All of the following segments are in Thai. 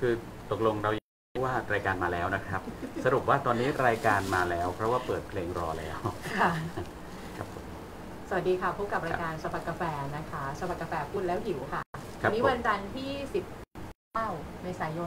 คือตกลงเราว่ารายการมาแล้วนะครับ สรุปว่าตอนนี้รายการมาแล้ว เพราะว่าเปิดเพลงรอแล้วค่ะครับสวัสดีค่ะพบกับรายการสปักกาแฟนะคะสปักกาแฟพูดแล้วหิวค่ะวันนี้วันจันทร์ที่19 เมษายน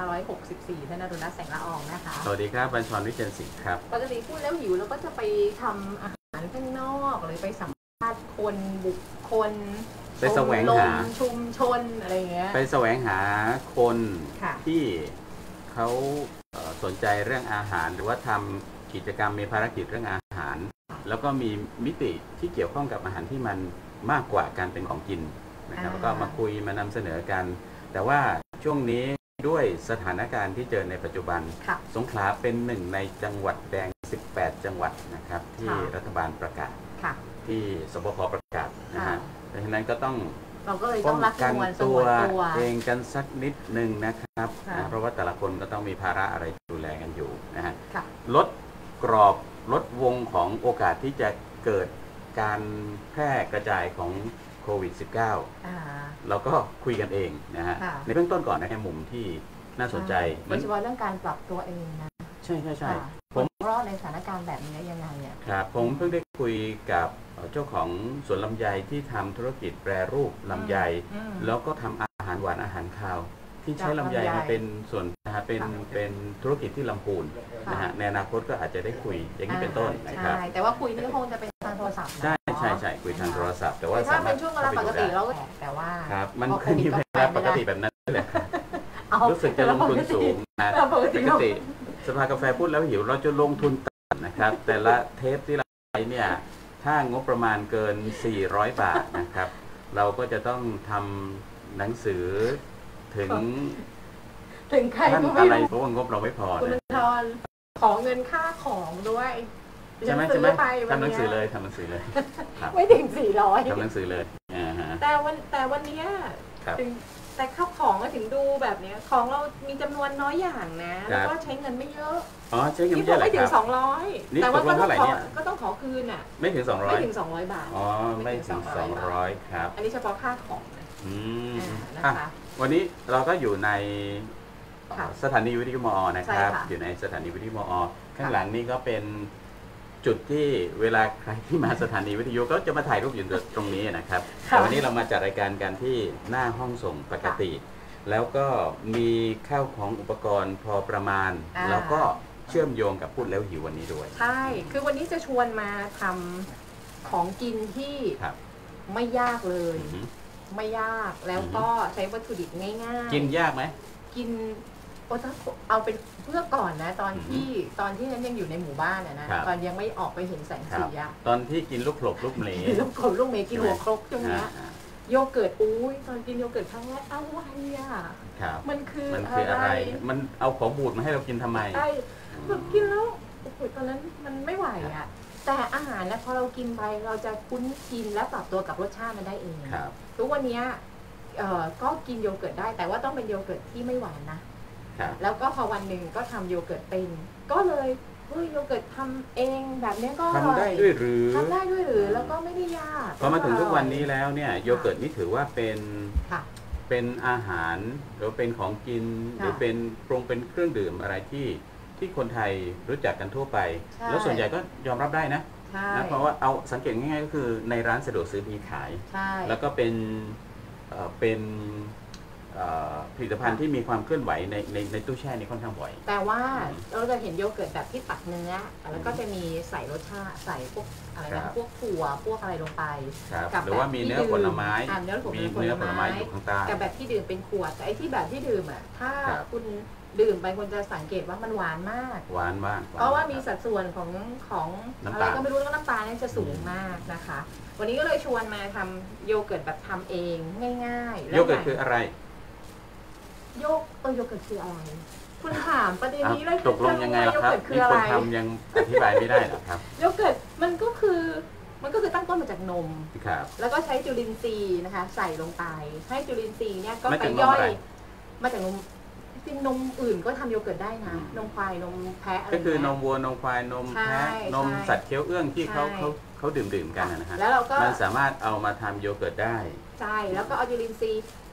2564 ท่านอรุณรัตน์แสงละอองนะคะสวัสดีครับบัญชรวิเชียรศรีครับปกติพูดแล้วหิวเราก็จะไปทำอาหารข้างนอกหรือไปสัมภาษณ์คนบุคคลไปแสวงหาชุมชนอะไรเงี้ยไปแสวงหาคนที่เขาสนใจเรื่องอาหารหรือว่าทำกิจกรรมมีภารกิจเรื่องอาหารแล้วก็มีมิติที่เกี่ยวข้องกับอาหารที่มันมากกว่าการเป็นของกินนะครับแล้วก็มาคุยมานำเสนอกันแต่ว่าช่วงนี้ด้วยสถานการณ์ที่เจอในปัจจุบันสงขลาเป็นหนึ่งในจังหวัดแดง18จังหวัดนะครับที่รัฐบาลประกาศที่สบคประกาศนะฮะดังนั้นก็ต้องเราก็เลยต้องรักกันตัวเองกันสักนิดหนึ่งนะครับเพราะว่าแต่ละคนก็ต้องมีภาระอะไรดูแลกันอยู่นะฮะลดกรอบลดวงของโอกาสที่จะเกิดการแพร่กระจายของโควิด -19 เราก็คุยกันเองนะฮะในเบื้องต้นก่อนนะมุมที่น่าสนใจโดยเฉพาะเรื่องการปรับตัวเองนะใช่ใช่ใช่ผมรอดในสถานการณ์แบบนี้ยังไงเนี่ยครับผมเพิ่งได้คุยกับเจ้าของสวนลำไยที่ทำธุรกิจแปรรูปลำไยแล้วก็ทำอาหารหวานอาหารคาวที่ใช้ลำไยมาเป็นส่วนนะฮะเป็นธุรกิจที่ลำพูนนะฮะในอนาคตก็อาจจะได้คุยอย่างนี้เป็นต้นนะครับใช่แต่ว่าคุยนี่คงจะเป็นทางโทรศัพท์ใช่ใช่ใช่คุยทางโทรศัพท์แต่ว่าถ้าเป็นช่วงเวลาปกติเราก็แต่ว่าครับมันคือมีเวลาปกติแบบนั้นเลยรู้สึกจะลงทุนสูงนะปกติสภากาแฟพูดแล้วหิวเราจะลงทุนต่ำนะครับแต่ละเทปที่เราใช้เนี่ยถ้างบประมาณเกิน400 บาทนะครับเราก็จะต้องทำหนังสือถึงใครก็ไม่รู้เพราะว่างบเราไม่พอคุณธรขอเงินค่าของด้วยใช่ไหมทำหนังสือเลยไม่ถึง400 ทำหนังสือเลยแต่วันนี้แต่ข้าวของก็ถึงดูแบบนี้ของเรามีจำนวนน้อยอย่างนะแล้วก็ใช้เงินไม่เยอะใช้เงินเยอะเลยครับไม่ถึง200แต่ว่าก็ต้องขอคืนอ่ะไม่ถึง 200 บาทไม่ถึง200ครับอันนี้เฉพาะค่าของนะคะวันนี้เราก็อยู่ในสถานีวิทยุมอนะครับอยู่ในสถานีวิทยุมอข้างหลังนี้ก็เป็นจุดที่เวลาใครที่มาสถานีวิทยุก็จะมาถ่ายรูปอยู่ตรงนี้นะครับแต่วันนี้เรามาจัดรายการกันที่หน้าห้องส่งปกติแล้วก็มีข้าวของอุปกรณ์พอประมาณแล้วก็เชื่อมโยงกับพูดแล้วหิววันนี้ด้วยใช่คือวันนี้จะชวนมาทำของกินที่ไม่ยากเลยไม่ยากแล้วก็ใช้วัตถุดิบง่ายๆกินยากไหมกินเอาเป็นเพื่อก่อนนะตอนที่นั้นยังอยู่ในหมู่บ้านนะตอนยังไม่ออกไปเห็นแสงสีอะตอนที่กินลูกหลบลูกเมย์ลูกเมย์กินหัวครกตรงนี้โยเกิร์ตตอนกินโยเกิร์ตครั้งแรกอะไรอ่ะมันคืออะไรมันเอาของบูดมาให้เรากินทำไมใช่แบบกินแล้วตอนนั้นมันไม่ไหวอ่ะแต่อาหารนะพอเรากินไปเราจะคุ้นชินและปรับตัวกับรสชาติมันได้เองทุกวันนี้ก็กินโยเกิร์ตได้แต่ว่าต้องเป็นโยเกิร์ตที่ไม่หวานนะแล้วก็พอวันหนึ่งก็ทำโยเกิร์ตเป็นก็เลยโยเกิร์ตทำเองแบบนี้ก็ทำได้ด้วยหรือแล้วก็ไม่ได้ยากพอมาถึงทุกวันนี้แล้วเนี่ยโยเกิร์ตนี่ถือว่าเป็นอาหารหรือเป็นของกินหรือเป็นปรุงเป็นเครื่องดื่มอะไรที่คนไทยรู้จักกันทั่วไปแล้วส่วนใหญ่ก็ยอมรับได้นะเพราะว่าเอาสังเกตง่ายๆก็คือในร้านสะดวกซื้อมีขายแล้วก็เป็นผลิตภัณฑ์ที่มีความเคลื่อนไหวในตู้แช่นี่ค่อนข้างบ่อยแต่ว่าเราจะเห็นโยเกิร์ตแบบที่ตักเนื้อแล้วก็จะมีใส่รสชาติใส่พวกอะไรนะพวกถั่วพวกอะไรลงไปหรือว่ามีเนื้อผลไม้มีเนื้อผลไม้อยู่ข้างใต้กับแบบที่ดื่มเป็นขวดแต่ไอ้ที่แบบที่ดื่มอ่ะถ้าคุณดื่มไปคุณจะสังเกตว่ามันหวานมากเพราะว่ามีสัดส่วนของอะไรก็ไม่รู้แล้วน้ำตาลนี่จะสูงมากนะคะวันนี้ก็เลยชวนมาทำโยเกิร์ตแบบทำเองง่ายๆโยเกิร์ตคืออะไรโยเกิร์ตคืออะไรคุณถามประเด็นนี้เลยตกลงยังไงล่ะครับมีคนทำยังอธิบายไม่ได้หรอครับโยเกิร์ตมันก็คือตั้งต้นมาจากนมแล้วก็ใช้จุลินทรีย์นะคะใส่ลงไปให้จุลินทรีย์เนี่ยก็ไปย่อยมาจากนมจริงนมอื่นก็ทำโยเกิร์ตได้นะนมควายนมแพะอะไรก็คือนมวัวนมควายนมแพะนมสัตว์เคี้ยวเอื้องที่เขาดื่มกันนะฮะแล้วเราก็มันสามารถเอามาทำโยเกิร์ตได้ใช่แล้วก็เอาจุลินทรีย์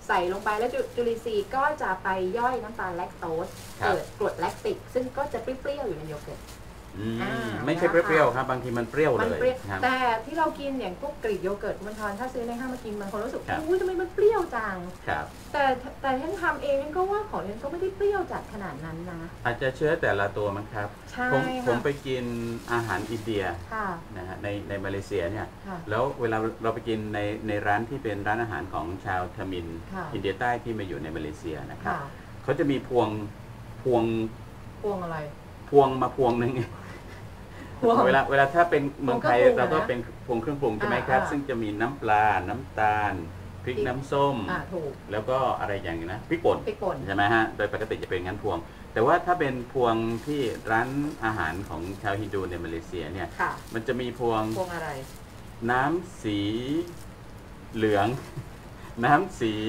ใส่ลงไปแล้วจุลินทรีย์ก็จะไปย่อยน้ำตาลแลคโตสเกิดกรดแลคติกซึ่งก็จะเปรี้ยวๆอยู่ในโยเกิร์ตไม่ใช่เปรี้ยวๆครับบางทีมันเปรี้ยวเลยแต่ที่เรากินอย่างพวกกรีกโยเกิร์ตคุณทอนถ้าซื้อในห้างมากินบางคนรู้สึกอุ้ยทำไมมันเปรี้ยวจังแต่ท่านทำเองท่านก็ว่าของท่านก็ไม่ได้เปรี้ยวจัดขนาดนั้นนะอาจจะเชื้อแต่ละตัวมั้งครับผมไปกินอาหารอินเดียนะฮะในมาเลเซียเนี่ยแล้วเวลาเราไปกินในร้านที่เป็นร้านอาหารของชาวทมิฬอินเดียใต้ที่มาอยู่ในมาเลเซียนะครับเขาจะมีพวงอะไรพวงมาพวงนึงเวลาถ้าเป็นเมืองไทยเราก็เป็นพวงเครื่องปรุงใช่ไหมครับซึ่งจะมีน้ำปลาน้ำตาลพริกน้ำส้มแล้วก็อะไรอย่างนี้นะพริกป่นใช่ไหมฮะโดยปกติจะเป็นงั้นพวงแต่ว่าถ้าเป็นพวงที่ร้านอาหารของชาวฮินดูในมาเลเซียเนี่ยมันจะมีพวงอะไรน้ำสีเหลืองน้ำสี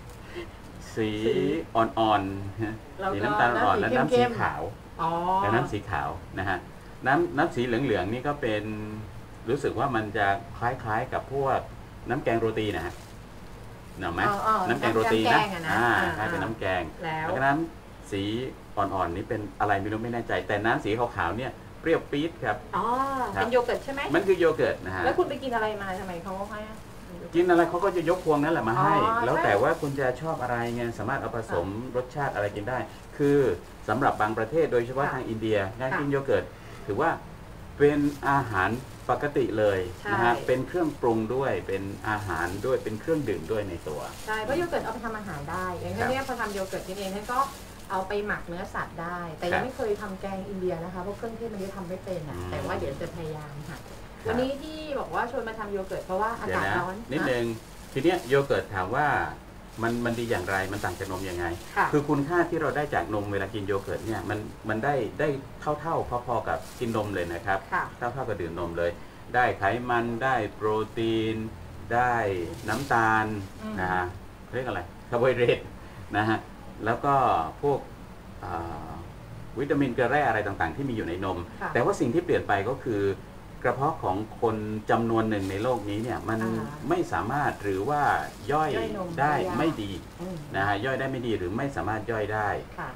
อ่อนๆสีน้ำตาลอ่อนและน้ำสีขาวและน้ำสีขาวนะฮะน้ำสีเหลืองๆนี่ก็เป็นรู้สึกว่ามันจะคล้ายๆกับพวกน้ำแกงโรตีนะฮะเห็นไหมน้ำแกงโรตีนะคล้ายเป็นน้ำแกงแล้วก็น้ำสีอ่อนๆนี่เป็นอะไรไม่รู้ไม่แน่ใจแต่น้ำสีขาวๆเนี่ยเปรี้ยวปี๊ดครับเป็นโยเกิร์ตใช่ไหมมันคือโยเกิร์ตนะฮะแล้วคุณไปกินอะไรมาทำไมเขาให้กินอะไรเขาก็จะยกพวงนั้นแหละมาให้แล้วแต่ว่าคุณจะชอบอะไรไงสามารถเอาผสมรสชาติอะไรกินได้คือสำหรับบางประเทศโดยเฉพาะทางอินเดียการกินโยเกิร์ตถือว่าเป็นอาหารปกติเลยนะฮะเป็นเครื่องปรุงด้วยเป็นอาหารด้วยเป็นเครื่องดื่มด้วยในตัวใช่เพราะโยเกิร์ตเอาไปทำอาหารได้อย่างเช่นเนี่ยพอทำโยเกิร์ตเองท่านก็เอาไปหมักเนื้อสัตว์ได้แต่ยังไม่เคยทำแกงอินเดียนะคะเพราะเครื่องเทศมันยังทำไม่เป็นอ่ะแต่ว่าเดี๋ยวจะพยายามค่ะวันนี้ที่บอกว่าชวนมาทำโยเกิร์ตเพราะว่าอากาศร้อนนิดนึงทีเนี้ยโยเกิร์ตถามว่ามันดีอย่างไรมันต่างจากนมยังไงคือคุณค่าที่เราได้จากนมเวลากินโยเกิร์ตเนี่ยมันได้เท่าพอๆกับกินนมเลยนะครับเท่ากับดื่มนมเลยได้ไขมันได้โปรตีนได้น้ำตาลนะฮะเรียกอะไรคาร์โบไฮเดรตนะฮะแล้วก็พวกวิตามินเกลือแร่อะไรต่างๆที่มีอยู่ในนมแต่ว่าสิ่งที่เปลี่ยนไปก็คือกระเพาะของคนจำนวนหนึ่งในโลกนี้เนี่ยมันไม่สามารถหรือว่าย่อยได้ไม่ดีนะฮะย่อยได้ไม่ดีหรือไม่สามารถย่อยได้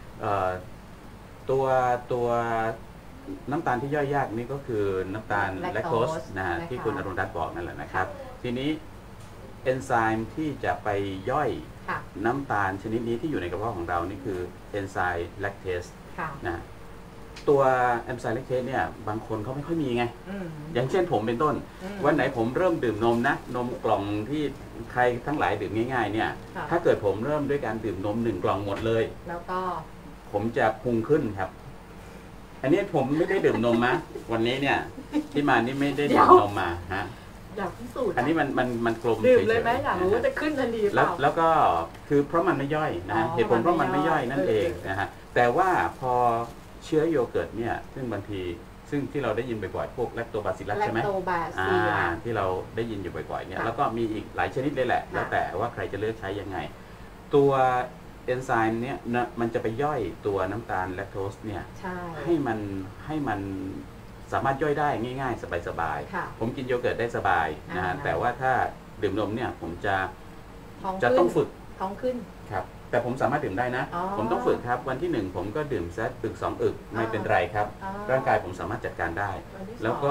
ตัวน้ำตาลที่ย่อยยากนี่ก็คือน้ำตาลแลคโตสนะฮะที่คุณอรุณรัตน์บอกนั่นแหละนะครับทีนี้เอนไซม์ที่จะไปย่อยน้ำตาลชนิดนี้ที่อยู่ในกระเพาะของเรานี่คือเอนไซม์แลคเทสนะตัวเอนไซม์แลคเทสเนี่ยบางคนเขาไม่ค่อยมีไงอย่างเช่นผมเป็นต้นวันไหนผมเริ่มดื่มนมนะนมกล่องที่ใครทั้งหลายดื่มง่ายๆเนี่ยถ้าเกิดผมเริ่มด้วยการดื่มนม1 กล่องหมดเลยแล้วก็ผมจะพุงขึ้นครับอันนี้ผมไม่ได้ดื่มนมนะวันนี้เนี่ยที่มานี่ไม่ได้ดื่มนมมาฮะอยากพิสูจน์อันนี้มันกลมดื่มเลยไหมอยากรู้ว่าจะขึ้นทันทีเปล่าแล้วก็คือเพราะมันไม่ย่อยนะเหตุผลเพราะมันไม่ย่อยนั่นเองนะฮะแต่ว่าพอเชื้อโยเกิร์ตเนี่ยซึ่งบางทีซึ่งที่เราได้ยินบ่อยๆพวกแลคโตบาซิลลัสใช่ไหมที่เราได้ยินอยู่บ่อยๆเนี่ยแล้วก็มีอีกหลายชนิดเลยแหละแล้วแต่ว่าใครจะเลือกใช้ยังไงตัวเอนไซม์เนี่ยมันจะไปย่อยตัวน้ำตาลแลคโตสเนี่ยให้มันสามารถย่อยได้ง่ายๆสบายๆผมกินโยเกิร์ตได้สบายนะฮะแต่ว่าถ้าดื่มนมเนี่ยผมจะต้องฝึกท้องขึ้นครับแต่ผมสามารถดื่มได้นะผมต้องฝึกครับวันที่1ผมก็ดื่มสักอึก2 อึกไม่เป็นไรครับร่างกายผมสามารถจัดการได้แล้วก็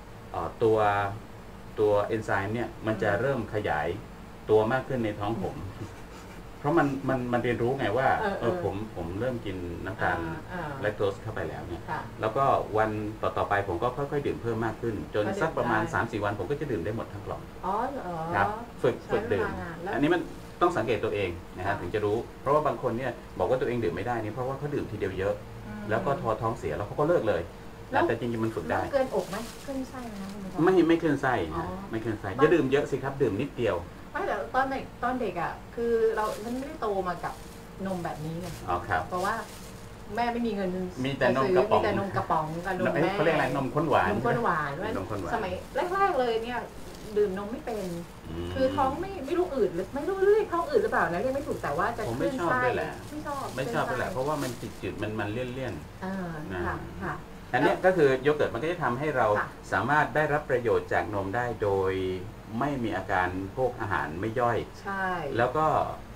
ตัวเอนไซม์เนี่ยมันจะเริ่มขยายตัวมากขึ้นในท้องผมเพราะมันเรียนรู้ไงว่าผมเริ่มกินน้ำตาลแลคโตสเข้าไปแล้วเนี่ยแล้วก็วันต่อไปผมก็ค่อยๆดื่มเพิ่มมากขึ้นจนสักประมาณ 3-4 วันผมก็จะดื่มได้หมดทั้งกล่องครับฝึกดื่มอันนี้มันต้องสังเกตตัวเองนะฮะถึงจะรู้เพราะว่าบางคนเนี่ยบอกว่าตัวเองดื่มไม่ได้นี่เพราะว่าเขาดื่มทีเดียวเยอะแล้วก็ท้องเสียแล้วเขาก็เลิกเลยแต่จริงๆมันฝึกได้เกินอกไหมขึ้นไส้นะไม่ขึ้นไส้ไม่ขึ้นไส้อย่าดื่มเยอะสิครับดื่มนิดเดียวไม่แต่ตอนเด็กอ่ะคือฉันไม่ได้โตมากับนมแบบนี้ไงเพราะว่าแม่ไม่มีเงินมีแต่นมกระป๋องกับนมแม่เขาเรียกอะไรนมข้นหวานสมัยแรกๆเลยเนี่ยดื่มนมไม่เป็นคือท้องไม่รู้อืดหรือไม่รู้เรียกท้องอืดหรือเปล่านะเรียกไม่ถูกแต่ว่าจะขึ้นไส้ไม่ชอบไปแหละเพราะว่ามันจืดมันเลี่ยนค่ะอันนี้ก็คือโยเกิร์ตมันก็จะทำให้เราสามารถได้รับประโยชน์จากนมได้โดยไม่มีอาการพวกอาหารไม่ย่อยใช่แล้วก็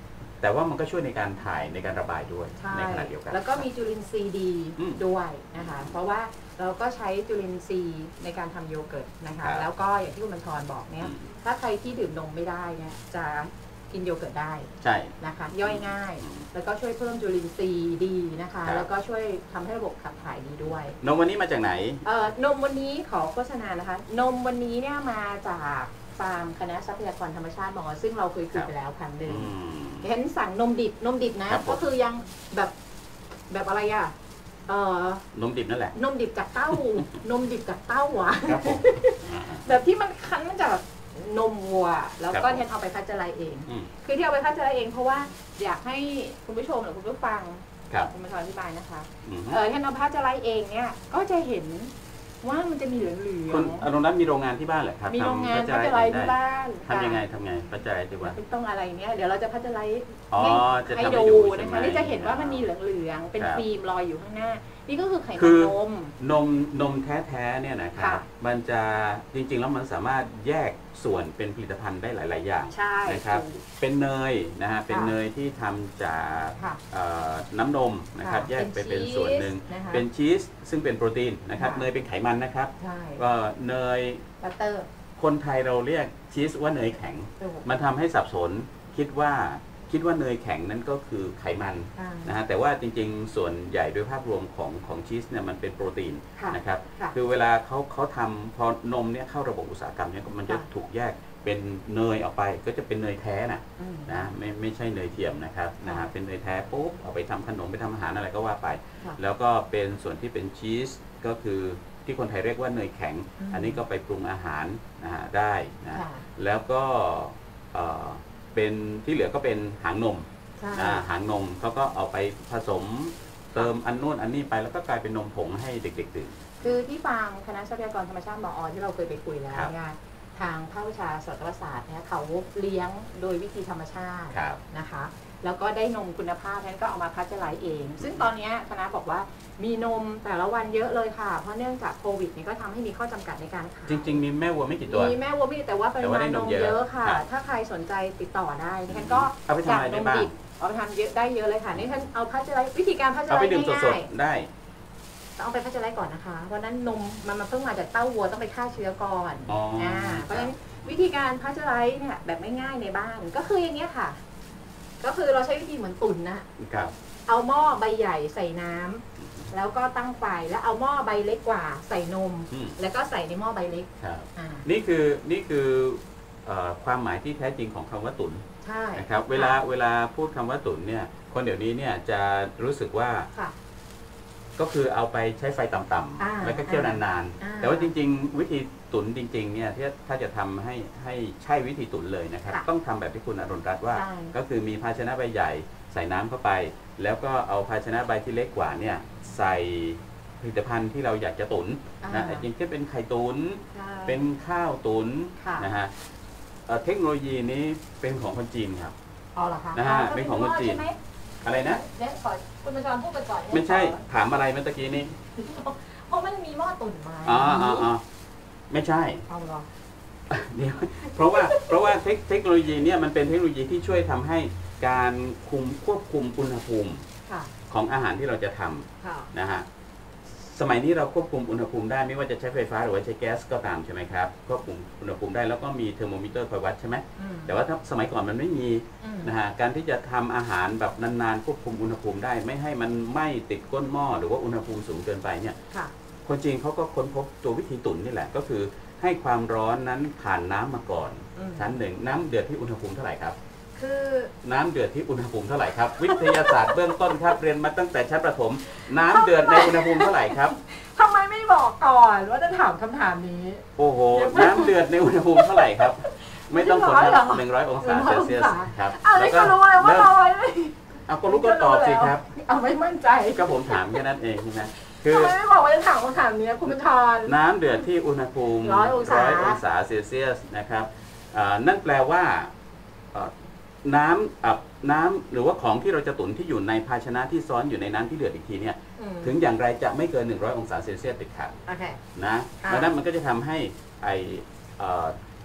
แต่ว่ามันก็ช่วยในการถ่ายในการระบายด้วยในขณะเดียวกันแล้วก็มีจุลินทรีย์ดีด้วยนะคะเพราะว่าเราก็ใช้จุลินทรีย์ในการทำโยเกิร์ตนะคะแล้วก็อย่างที่คุณบัญชรบอกเนี่ยถ้าใครที่ดื่มนมไม่ได้เนี่ยจะกินโยเกิร์ตได้ใช่นะคะย่อยง่ายแล้วก็ช่วยเพิ่มจุลินทรีย์ดีนะคะแล้วก็ช่วยทำให้ระบบขับถ่ายดีด้วยนมวันนี้มาจากไหนนมวันนี้ขอโฆษณานะคะนมวันนี้เนี่ยมาจากฟาร์มคณะทรัพยากรธรรมชาติมอซึ่งเราเคยคุยไปแล้วครั้งหนึ่งเห็นสั่งนมดิบนะก็คือยังแบบอะไรอ่ะนมดิบนั่นแหละนมดิบจากเต้านมดิบจากเต้าอ่ะแบบที่มันคั้นมาจากนมวัวแล้วก็เทนเอาไปพัชไลเองคือที่เอาไปพัชไลเองเพราะว่าอยากให้คุณผู้ชมหรือคุณผู้ฟังคุณมาอธิบายนะคะเทนเอาพัชไลเองเนี่ยก็จะเห็นว่ามันจะมีเหลืองๆคุณอนุรัตน์มีโรงงานที่บ้านเหรอครับมีโรงงานพัชไลที่บ้านทำยังไงพัชไลที่บ้านต้องอะไรเนี่ยเดี๋ยวเราจะพัชไลให้ดูนะคะนี่จะเห็นว่ามันมีเหลืองๆเป็นฟิล์มลอยอยู่ข้างหน้านี่ก็คือไขมันนมแท้ๆเนี่ยนะครับมันจะจริงๆแล้วมันสามารถแยกส่วนเป็นผลิตภัณฑ์ได้หลายๆอย่างนะครับเป็นเนยนะฮะเป็นเนยที่ทำจากน้ำนมนะครับแยกไปเป็นส่วนหนึ่งเป็นชีสซึ่งเป็นโปรตีนนะครับเนยเป็นไขมันนะครับก็เนยบัตเตอร์คนไทยเราเรียกชีสว่าเนยแข็งมันทำให้สับสนคิดว่าเนยแข็งนั้นก็คือไขมันนะฮะแต่ว่าจริงๆส่วนใหญ่โดยภาพรวมของชีสเนี่ยมันเป็นโปรตีนนะครับคือเวลาเขาทำพอนมเนี่ยเข้าระบบอุตสาหกรรมเนี่ยมันจะถูกแยกเป็นเนยออกไปก็จะเป็นเนยแท้นะไม่ใช่เนยเทียมนะครับเป็นเนยแท้ปุ๊บเอาไปทำขนมไปทำอาหารอะไรก็ว่าไปแล้วก็เป็นส่วนที่เป็นชีสก็คือที่คนไทยเรียกว่าเนยแข็งอันนี้ก็ไปปรุงอาหารได้นะแล้วก็เป็นที่เหลือก็เป็นหางนมหางนมเขาก็เอาไปผสมเติมอันนู้นอันนี้ไปแล้วก็กลายเป็นนมผงให้เด็กๆดื่มคือที่ฟาร์มคณะทรัพยากรธรรมชาติมอที่เราเคยไปคุยแล้วเนี่ยทางภาควิชาสัตวศาสตร์เนี่ยเขาเลี้ยงโดยวิธีธรรมชาตินะคะแล้วก็ได้นมคุณภาพนั้นก็เอามาพัชไลเองซึ่งตอนนี้คณะบอกว่ามีนมแต่ละวันเยอะเลยค่ะเพราะเนื่องจากโควิดนี่ก็ทำให้มีข้อจำกัดในการขายจริงๆมีแม่วัวไม่กี่ตัวมีแม่วัวไม่กี่แต่ว่าปริมาณนมเยอะค่ะถ้าใครสนใจติดต่อได้ดิฉันก็จากนมดิบเอาไปทำเยอะได้เยอะเลยค่ะนี่ฉันเอาพัชไลวิธีการพัชไลง่ายๆได้ต้องเอาไปพัชไลก่อนนะคะเพราะนั้นนมมันเพิ่งมาจากเต้าวัวต้องไปฆ่าเชื้อก่อนเพราะฉะนั้นวิธีการพัชไลเนี่ยแบบง่ายๆในบ้านก็คืออย่างนี้ค่ะก็คือเราใช้วิธีเหมือนตุ๋นนะเอาหม้อใบใหญ่ใส่น้ำแล้วก็ตั้งไฟแล้วเอาหม้อใบเล็กกว่าใส่นมแล้วก็ใส่ในหม้อใบเล็กนี่คือความหมายที่แท้จริงของคำว่าตุ๋นนะครับเวลาพูดคำว่าตุ๋นเนี่ยคนเดี๋ยวนี้เนี่ยจะรู้สึกว่าก็คือเอาไปใช้ไฟต่ำๆแล้วก็เคี่ยวนานๆแต่ว่าจริงๆวิธีตุ๋นจริงๆเนี่ยถ้าจะทำให้ใช่วิธีตุ๋นเลยนะครับต้องทำแบบที่คุณอรุณรัตน์ว่าก็คือมีภาชนะใบใหญ่ใส่น้ำเข้าไปแล้วก็เอาภาชนะใบที่เล็กกว่าเนี่ยใส่ผลิตภัณฑ์ที่เราอยากจะตุ๋นนะจริงๆเป็นไข่ตุ๋นเป็นข้าวตุ๋นนะฮะเทคโนโลยีนี้เป็นของคนจีนครับนะฮะเป็นของคนจีนอะไรนะขอคุณประชรพูดไปก่อนไม่ใช่ถามอะไรเมื่อกี้นี้เพราะมันมีหม้อตุ๋นมาไม่ใช่เดี๋ยวเพราะว่าเทคโนโลยีเนี่ยมันเป็นเทคโนโลยีที่ช่วยทำให้การควบคุมอุณหภูมิของอาหารที่เราจะทำนะฮะสมัยนี้เราควบคุมอุณหภูมิได้ไม่ว่าจะใช้ไฟฟ้าหรือว่าใช้แก๊สก็ตามใช่ไหมครับควบคุมอุณหภูมิได้แล้วก็มีเทอร์โมมิเตอร์คอยวัดใช่ไหมแต่ว่าถ้าสมัยก่อนมันไม่มีนะฮะการที่จะทำอาหารแบบนานๆควบคุมอุณหภูมิได้ไม่ให้มันไหม้ติดก้นหม้อหรือว่าอุณหภูมิสูงเกินไปเนี่ยคนจีนเขาก็ค้นพบตัววิธีตุ๋นนี่แหละก็คือให้ความร้อนนั้นผ่านน้ำมาก่อนชั้นหนึ่งน้ำเดือดที่อุณหภูมิเท่าไหร่ครับคือน้ำเดือดที่อุณหภูมิเท่าไหร่ครับวิทยาศาสตร์เบื้องต้นครับเรียนมาตั้งแต่ชั้นประถมน้ำเดือดในอุณหภูมิเท่าไหร่ครับทำไมไม่บอกก่อนว่าจะถามคำถามนี้โอ้โหน้ำเดือดในอุณหภูมิเท่าไหร่ครับไม่ต้องคนครับ100 องศาเซลเซียสครับแล้วก็รู้เลยว่าร้อยเอาก็รู้ก็ตอบสิครับเอาไม่มั่นใจก็ผมถามแค่นั้นเองใช่ไหมทำไมไม่บอกว่าจะถามคำถามนี้คุณประชรน้ำเดือดที่อุณหภูมิ100 องศาเซลเซียสนะครับนั่นแปลว่าน้ำหรือว่าของที่เราจะตุ๋นที่อยู่ในภาชนะที่ซ้อนอยู่ในน้ำที่เดือดอีกทีเนี่ยถึงอย่างไรจะไม่เกิน100 องศาเซลเซียสเด็ดขาดนะดังนั้นมันก็จะทำให้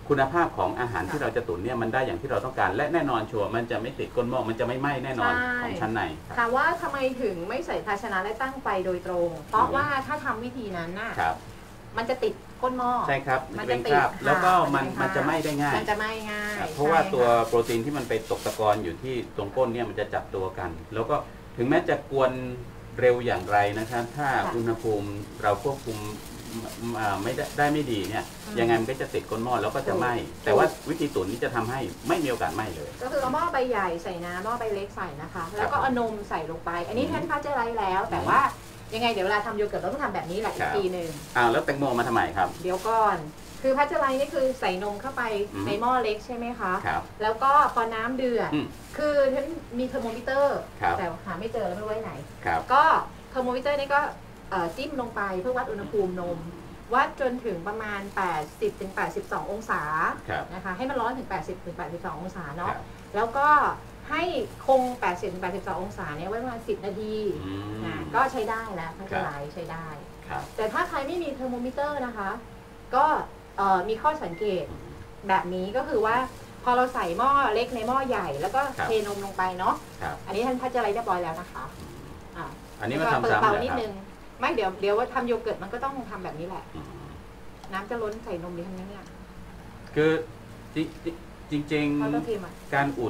คุณภาพของอาหารที่เราจะตุ๋นเนี่ยมันได้อย่างที่เราต้องการและแน่นอนชัวร์มันจะไม่ติดก้นหม้อมันจะไม่ไหม้แน่นอนของชั้นในถามว่าทำไมถึงไม่ใส่ภาชนะและตั้งไฟโดยตรง เพราะว่าถ้าทำวิธีนั้นน่ะมันจะติดก้นหม้อใช่ครับมันจะเป็นคราบแล้วก็มันจะไหม้ได้ง่ายมันจะไหม้ง่ายเพราะว่าตัวโปรตีนที่มันไปตกตะกอนอยู่ที่ตรงก้นเนี่ยมันจะจับตัวกัน แล้วก็ถึงแม้จะกวนเร็วอย่างไรนะครับถ้าอุณหภูมิเราควบคุมไม่ดีเนี่ยยังไงมันก็จะติดก้นหม้อแล้วก็จะไหม้แต่ว่าวิธีตุ๋นนี้จะทำให้ไม่มีโอกาสไหม้เลยก็คือเอาหม้อใบใหญ่ใส่น้ำหม้อใบเล็กใส่นะคะแล้วก็เอานมใส่ลงไปอันนี้แทนพาสเจอไรส์แล้วแต่ว่ายังไงเดี๋ยวเวลาทำโยเกิร์ตเราต้องทำแบบนี้แหละอีกทีหนึ่งแล้วแตงโมมาทำไมครับเดี๋ยวก่อนคือพาสเจอไรส์นี่คือใส่นมเข้าไปในหม้อเล็กใช่ไหมคะแล้วก็พอน้ำเดือดคือฉันมีเทอร์โมมิเตอร์แต่หาไม่เจอแล้วไม่รู้ไว้ไหนก็เทอร์โมมิเตอร์นี่ก็จิ้มลงไปเพื่อวัดอุณหภูมินมวัดจนถึงประมาณ80 ถึง 82 องศานะคะให้มันร้อนถึง80 ถึง 82 องศาเนาะแล้วก็ให้คง80 ถึง 82 องศาเนี่ยไว้ประมาณ10 นาทีก็ใช้ได้แล้วพาสเจอไรส์ใช้ได้แต่ถ้าใครไม่มีเทอร์โมมิเตอร์นะคะก็มีข้อสังเกตแบบนี้ก็คือว่าพอเราใส่หม้อเล็กในหม้อใหญ่แล้วก็เทนมลงไปเนาะอันนี้ท่านพาสเจอไรส์เรียบร้อยแล้วนะคะอันนี้มาทำซ้ำเลยนิดนึงไม่เดี๋ยวว่าทำโยเกิร์ตมันก็ต้องทำแบบนี้แหละน้ำจะล้นใส่นมดีทำนี้เนี่ยคือจริงๆการอุ่น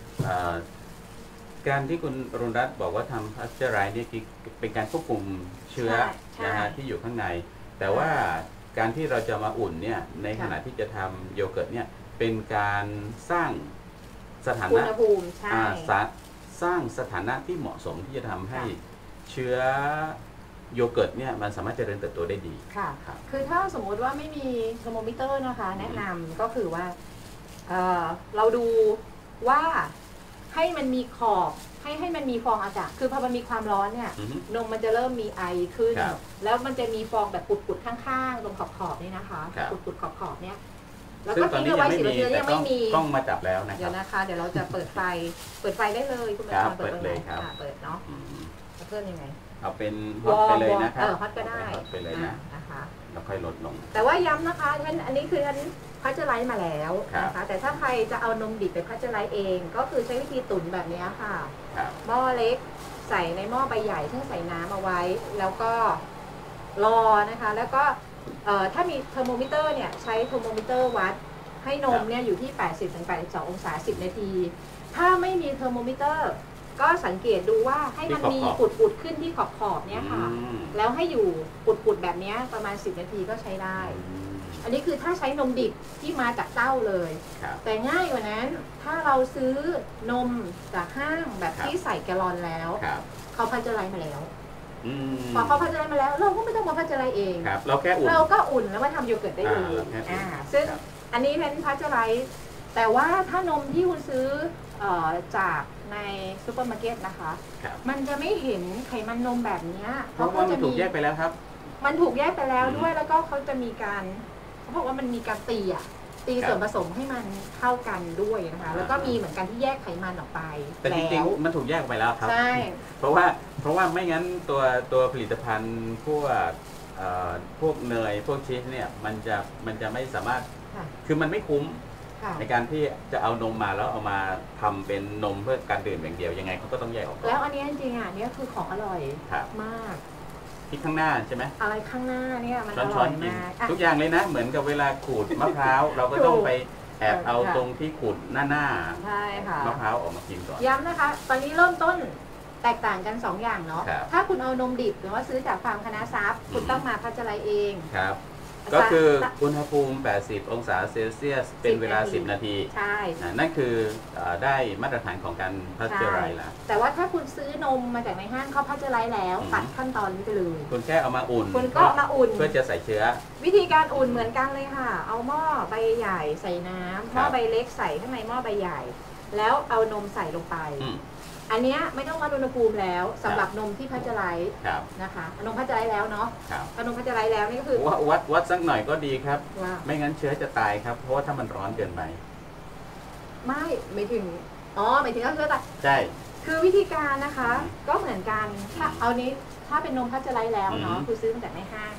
การที่คุณรุณรัตน์บอกว่าทำพาสเจอไรส์นี่เป็นการควบคุมเชื้อนะฮะที่อยู่ข้างในแต่ว่าการที่เราจะมาอุ่นเนี่ยในขณะที่จะทำโยเกิร์ตเนี่ยเป็นการสร้างสถานะสร้างสถานะที่เหมาะสมที่จะทำให้เชื้อโยเกิร์ตเนี่ยมันสามารถเจริญเติบโตได้ดีค่ะคือถ้าสมมติว่าไม่มีเทอร์โมมิเตอร์นะคะแนะนำก็คือว่าเราดูว่าให้มันมีขอบให้มันมีฟองอากาศคือพอมันมีความร้อนเนี่ยนมมันจะเริ่มมีไอขึ้นแล้วมันจะมีฟองแบบปุดๆข้างๆตรงขอบๆนี่นะคะปุดๆขอบๆเนี่ยแล้วก็ทิ้งเอาไว้10 นาทียังไม่มีกล้องมาจับแล้วนะเดี๋ยวนะคะเดี๋ยวเราจะเปิดไฟได้เลยคุณผู้ชมเปิดเลยเปิดเนาะเพิ่มยังไงเอาเป็นฮอตไปเลยนะครับฮอตก็ได้ฮอตไปเลยนะคะแล้วค่อยลดลงแต่ว่าย้ำนะคะอันนี้คือท่านพาสเจอไรส์มาแล้วนะคะแต่ถ้าใครจะเอานมดิบไปพาสเจอไรส์เองก็คือใช้วิธีตุ๋นแบบนี้ค่ะหม้อเล็กใส่ในหม้อใบใหญ่ซึ่งใส่น้ำเอาไว้แล้วก็รอนะคะแล้วก็ถ้ามีเทอร์โมมิเตอร์เนี่ยใช้เทอร์โมมิเตอร์วัดให้นมเนี่ยอยู่ที่80 ถึง 82 องศา10 นาทีถ้าไม่มีเทอร์โมมิเตอร์ก็สังเกตดูว่าให้มันมีปุดๆขึ้นที่ขอบๆเนี่ยค่ะแล้วให้อยู่ปุดๆแบบนี้ประมาณ10 นาทีก็ใช้ได้อันนี้คือถ้าใช้นมดิบที่มาจากเต้าเลยแต่ง่ายกว่านั้นถ้าเราซื้อนมจากห้างแบบที่ใส่แกลลอนแล้วเขาพาสเจอไรส์มาแล้วพอเขาพาสเจอไรส์มาแล้วเราก็ไม่ต้องมาพาสเจอไรส์เองเราแค่อุ่นเราก็อุ่นแล้วมาทำโยเกิร์ตได้เลยซึ่งอันนี้เป็นพาสเจอไรส์แต่ว่าถ้านมที่คุณซื้อจากในซูเปอร์มาร์เก็ตนะคะมันจะไม่เห็นไขมันนมแบบนี้เพราะว่ามันถูกแยกไปแล้วครับมันถูกแยกไปแล้วด้วยแล้วก็เขาจะมีการเขาบอกว่ามันมีการตีส่วนผสมให้มันเข้ากันด้วยนะคะแล้วก็มีเหมือนกันที่แยกไขมันออกไปแต่จริงๆมันถูกแยกไปแล้วครับใช่เพราะว่าไม่งั้นตัวผลิตภัณฑ์พวกเนยพวกชีสเนี่ยมันจะไม่สามารถคือมันไม่คุ้มในการที่จะเอานมมาแล้วเอามาทำเป็นนมเพื่อการดื่มอย่างเดียวยังไงเขาก็ต้องแยกออกแล้วอันนี้จริงๆนี่คือของอร่อยมากที่ข้างหน้าใช่ไหมอะไรข้างหน้าเนี่ยมันอร่อยมากทุกอย่างเลยนะเหมือนกับเวลาขูดมะพร้าวเราก็ต้องไปแอบเอาตรงที่ขูดหน้าใช่ค่ะมะพร้าวออกมากินก่อนย้ำนะคะตอนนี้เริ่มต้นแตกต่างกัน2 อย่างเนาะถ้าคุณเอานมดิบหรือว่าซื้อจากฟาร์มคณะทรัพย์คุณต้องมาพาสเจอไรส์เองครับก็คืออุณหภูมิ80 องศาเซลเซียสเป็นเวลา10 นาทีใช่นั่นคือได้มาตรฐานของการพาสเจอไรส์แล้วแต่ว่าถ้าคุณซื้อนมมาจากในห้างเขาพาสเจอไรส์แล้วตัดขั้นตอนนี้ไปเลยคุณแค่เอามาอุ่นคุณก็มาอุ่นเพื่อจะใส่เชื้อวิธีการอุ่นเหมือนกันเลยค่ะเอาหม้อใบใหญ่ใส่น้ำหม้อใบเล็กใส่ข้างในหม้อใบใหญ่แล้วเอานมใส่ลงไปอันนี้ไม่ต้องวัดอุณหภูมิแล้วสำหรับนมที่พาสเจอไรส์นะคะนมพาสเจอไรส์แล้วเนาะนมพาสเจอไรส์แล้วนี่ก็คือวัดสักหน่อยก็ดีครับไม่งั้นเชื้อจะตายครับเพราะว่าถ้ามันร้อนเกินไปไม่ถึงหมายถึงก็เชื้อตายใช่คือวิธีการนะคะก็เหมือนกันถ้าเอานี้ถ้าเป็นนมพาสเจอไรส์แล้วเนาะคือซื้อมาจากในห้างพ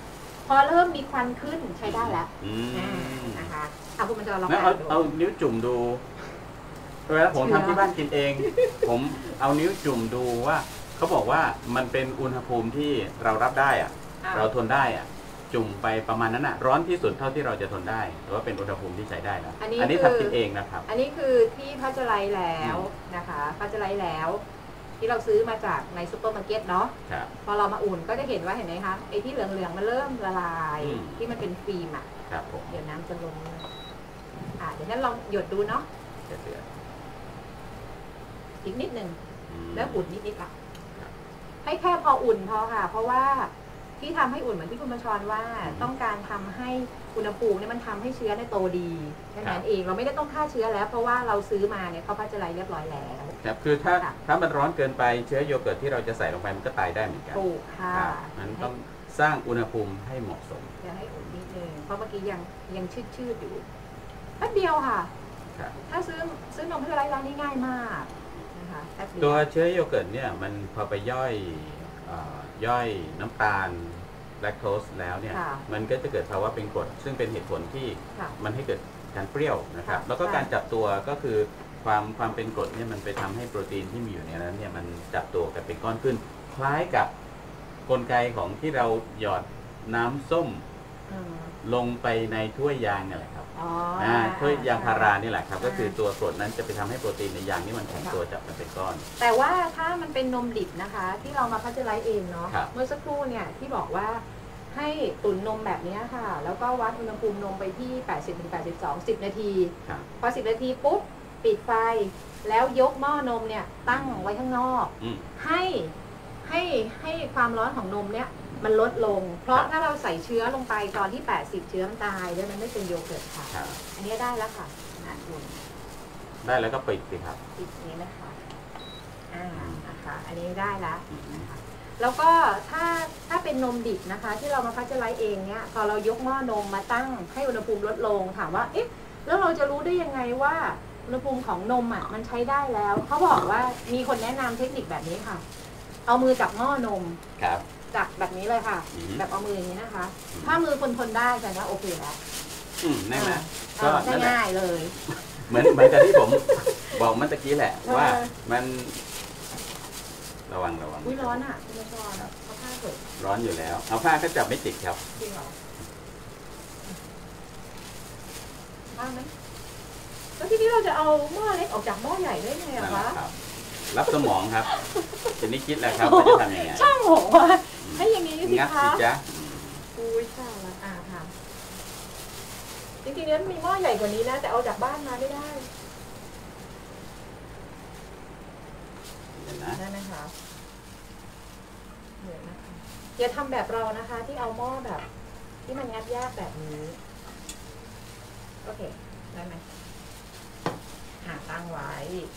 อเริ่มมีควันขึ้นใช้ได้แล้วนะคะเอาคุณมันจะลองเอานิ้วจุ่มดูเวลาผมทำที่บ้านกินเอง ผมเอานิ้วจุ่มดูว่าเขาบอกว่ามันเป็นอุณหภูมิที่เรารับได้อะเราทนได้อะจุ่มไปประมาณนั้นอะร้อนที่สุดเท่าที่เราจะทนได้แต่ว่าเป็นอุณหภูมิที่ใช้ได้นะอันนี้ทำกินเองนะครับอันนี้คือที่พัชไลแล้วนะคะพัชไลแล้วที่เราซื้อมาจากในซุปเปอร์มาร์เก็ตเนาะพอเรามาอุ่นก็จะเห็นว่าเห็นไหมคะไอ้ที่เหลืองๆมันเริ่มละลายที่มันเป็นฟิล์มอ่ะเดี๋ยวน้ำจะลงเดี๋ยวนั้นลองหยดดูเนาะอีกนิดนึงแล้วอุ่นนิดๆละให้แค่พออุ่นพอค่ะเพราะว่าที่ทำให้อุ่นเหมือนที่คุณบัญชรว่าต้องการทำให้อุณหภูมิเนี่ยมันทำให้เชื้อในโตดีแค่นั้นเองเราไม่ได้ต้องฆ่าเชื้อแล้วเพราะว่าเราซื้อมาเนี่ยเขาพัชไลเรียบร้อยแล้วครับคือถ้ามันร้อนเกินไปเชื้อโยเกิร์ตที่เราจะใส่ลงไปมันก็ตายได้เหมือนกันถูกค่ะมันต้องสร้างอุณหภูมิให้เหมาะสมจะให้อุ่นนิดนึงเพราะเมื่อกี้ยังชืดอยู่แป๊บเดียวค่ะถ้าซื้อนมพัชไลร้านนี้ง่ายมากนะคะตัวเชื้อโยเกิร์ตเนี่ยมันพอไปย่อยน้ำตาลแลคโตสแล้วเนี่ยมันก็จะเกิดภาวะเป็นกรดซึ่งเป็นเหตุผลที่มันให้เกิดการเปรี้ยวนะครับแล้วก็การจับตัวก็คือความเป็นกรดเนี่ยมันไปทำให้โปรตีนที่มีอยู่ในนั้นเนี่ยมันจับตัวกันเป็นก้อนขึ้นคล้ายกับกลไกของที่เราหยอดน้ำส้มลงไปในถ้วยยางนี่แหละครับถ้วยยางพารานี่แหละครับก็คือตัวกรดนั้นจะไปทำให้โปรตีนในยางนี่มันแข็งตัวจับมันเป็นก้อนแต่ว่าถ้ามันเป็นนมดิบนะคะที่เรามาพัชไลเองเนาะเมื่อสักครู่เนี่ยที่บอกว่าให้ตุ๋นนมแบบนี้ค่ะแล้วก็วัดอุณหภูมินมไปที่ 80-82 10 นาทีพอ 10 นาทีปุ๊บปิดไฟแล้วยกหม้อนมเนี่ยตั้งไว้ข้างนอกให้ความร้อนของนมเนี่ยมันลดลงเพราะถ้าเราใส่เชื้อลงไปตอนที่ 80 เชื้อมันตายแล้วมันไม่เป็นโยเกิร์ตค่ะอันนี้ได้แล้วค่ะได้แล้วก็ปิดสิครับปิดนี้นะคะนะคะอันนี้ได้แล้วแล้วก็ถ้าเป็นนมดิบนะคะที่เรามาพัชไลเองเนี่ยพอเรายกหม้อนมมาตั้งให้อุณหภูมิลดลงถามว่าเอ๊ะแล้วเราจะรู้ได้ยังไงว่าอุณหภูมิของนมมันใช้ได้แล้วเขาบอกว่ามีคนแนะนำเทคนิคแบบนี้ค่ะเอามือจับหม้อนมจับแบบนี้เลยค่ะแบบเอามืออย่างนี้นะคะถ้ามือคนทนได้แสดงว่าโอเคแล้วนั่นแหละก็ง่ายเลยเหมือนกับที่ผมบอกเมื่อกี้แหละว่ามันระวังอุ้ยร้อนอ่ะคุณผู้ชมเอาผ้าเถอะร้อนอยู่แล้วเอาผ้าก็จับไม่ติดครับจริงเหรอผ้าไหมแล้วทีนี้เราจะเอาหม้อเล็กออกจากหม้อใหญ่ได้ไงอะคะรับสมองครับทีนี้คิดแล้วครับว่าจะทำยังไงช่างหัวให้อย่างนี้สิคะจ๊ะอุ้ยช่างละค่ะจริงๆเนี่ยมีหม้อใหญ่กว่านี้นะแต่เอาจากบ้านมาไม่ได้ได้ไหมคะเดี๋ยวนะคะอย่าทำแบบเรานะคะที่เอาหม้อแบบที่มันงัดยากแบบนี้โอเคได้ไหมตั้งไว้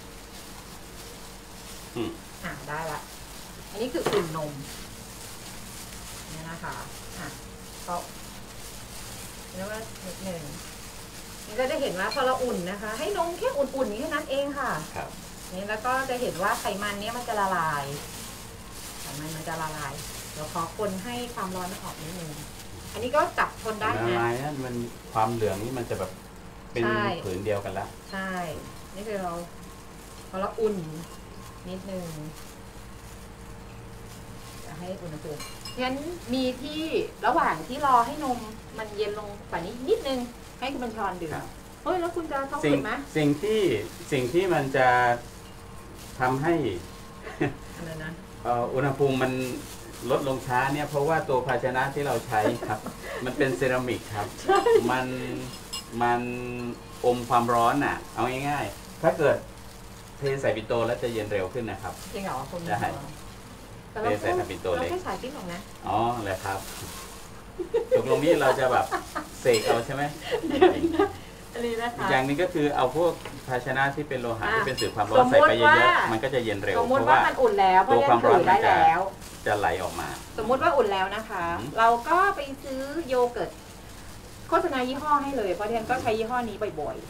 ได้ละอันนี้คืออุ่นนมนี่นะคะก็แล้วก็นิดหนึ่งนี่ก็จะเห็นว่าพอเราอุ่นนะคะให้นมแค่อุ่นๆแค่นั้นเองค่ะนี่แล้วก็จะเห็นว่าไขมันนี้มันจะละลายไขมันจะละลายเดี๋ยวขอคนให้ความร้อนมันออกนิดนึงอันนี้ก็จับทนได้นะละลายนะมันความเหลืองนี่มันจะแบบเป็นผืนเดียวกันแล้วใช่นี่คือพอเราอุ่นนิดนึงจะให้อุณหภูมิงั้นมีที่ระหว่างที่รอให้นมมันเย็นลงกว่านี้นิดนึงให้คุณบัญชรดื่มเฮ้ยแล้วคุณจะท้องอืดไหมสิ่งที่มันจะทำให้อุณหภูมิมันลดลงช้าเนี่ยเพราะว่าตัวภาชนะที่เราใช้ครับมันเป็นเซรามิกครับมันอมความร้อนเอาง่ายๆถ้าเกิดเทใส่ปิโตแล้วจะเย็นเร็วขึ้นนะครับจริงเหรอคุณจะให้เทใส่ปิโตเล็กเราแค่สายปิ้งหรอกนะอ๋อเลยครับตกลงนี้เราจะแบบเสกเอาใช่ไหมอีกอย่างนึงก็คือเอาพวกภาชนะที่เป็นโลหะที่เป็นสื่อความร้อนใส่ไปเยอะๆมันก็จะเย็นเร็วสมมติว่ามันอุ่นแล้วตัวความร้อนมันจะไหลออกมาสมมุติว่าอุ่นแล้วนะคะเราก็ไปซื้อโยเกิร์ตโฆษณายี่ห้อให้เลยเพราะเดนก็ใช้ยี่ห้อนี้บ่อย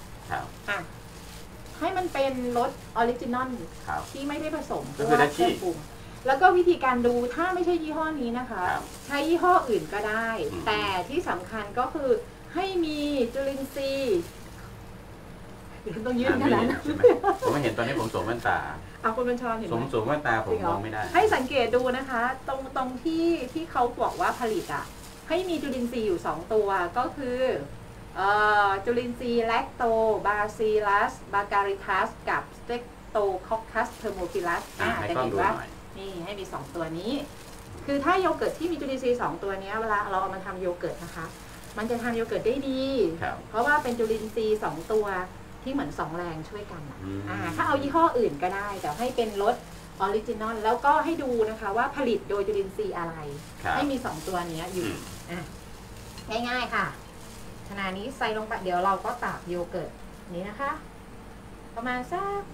ๆให้มันเป็นรสออริจินอลที่ไม่ได้ผสมก็คือได้ที่แล้วก็วิธีการดูถ้าไม่ใช่ยี่ห้อนี้นะคะใช้ยี่ห้ออื่นก็ได้ แต่ที่สำคัญก็คือให้มีจุลินทรีย์ต้องยื่นขนาดนั้นผมไม่เห็นตอนนี้ผมสวมแว่นตาคุณบัญชรเห็นไหมสวมแว่นตาผมมองไม่ได้ให้สังเกตดูนะคะตรงที่เขาบอกว่าผลิตให้มีจุลินทรีย์อยู่2ตัวก็คือจุลินทรีย์แลคโตบาซิลัสบาการิทัสกับสเตโตคอคคัสเทอร์โมฟิลัสจะเห็นว่านี่ให้มี2ตัวนี้คือถ้าโยเกิร์ตที่มีจุลินทรีย์2ตัวนี้เวลาเราเอามาทำโยเกิร์ตนะคะมันจะทำโยเกิร์ตได้ดีเพราะว่าเป็นจุลินทรีย์2ตัวที่เหมือน2แรงช่วยกันถ้าเอายี่ห้ออื่นก็ได้แต่ให้เป็นรสออริจินอลแล้วก็ให้ดูนะคะว่าผลิตโดยจุลินทรีย์อะไรให้มี2ตัวนี้อยู่ง่ายๆค่ะขณะนี้ใส่ลงไปเดี๋ยวเราก็ตากโยเกิร์ตนี้นะคะประมาณสัก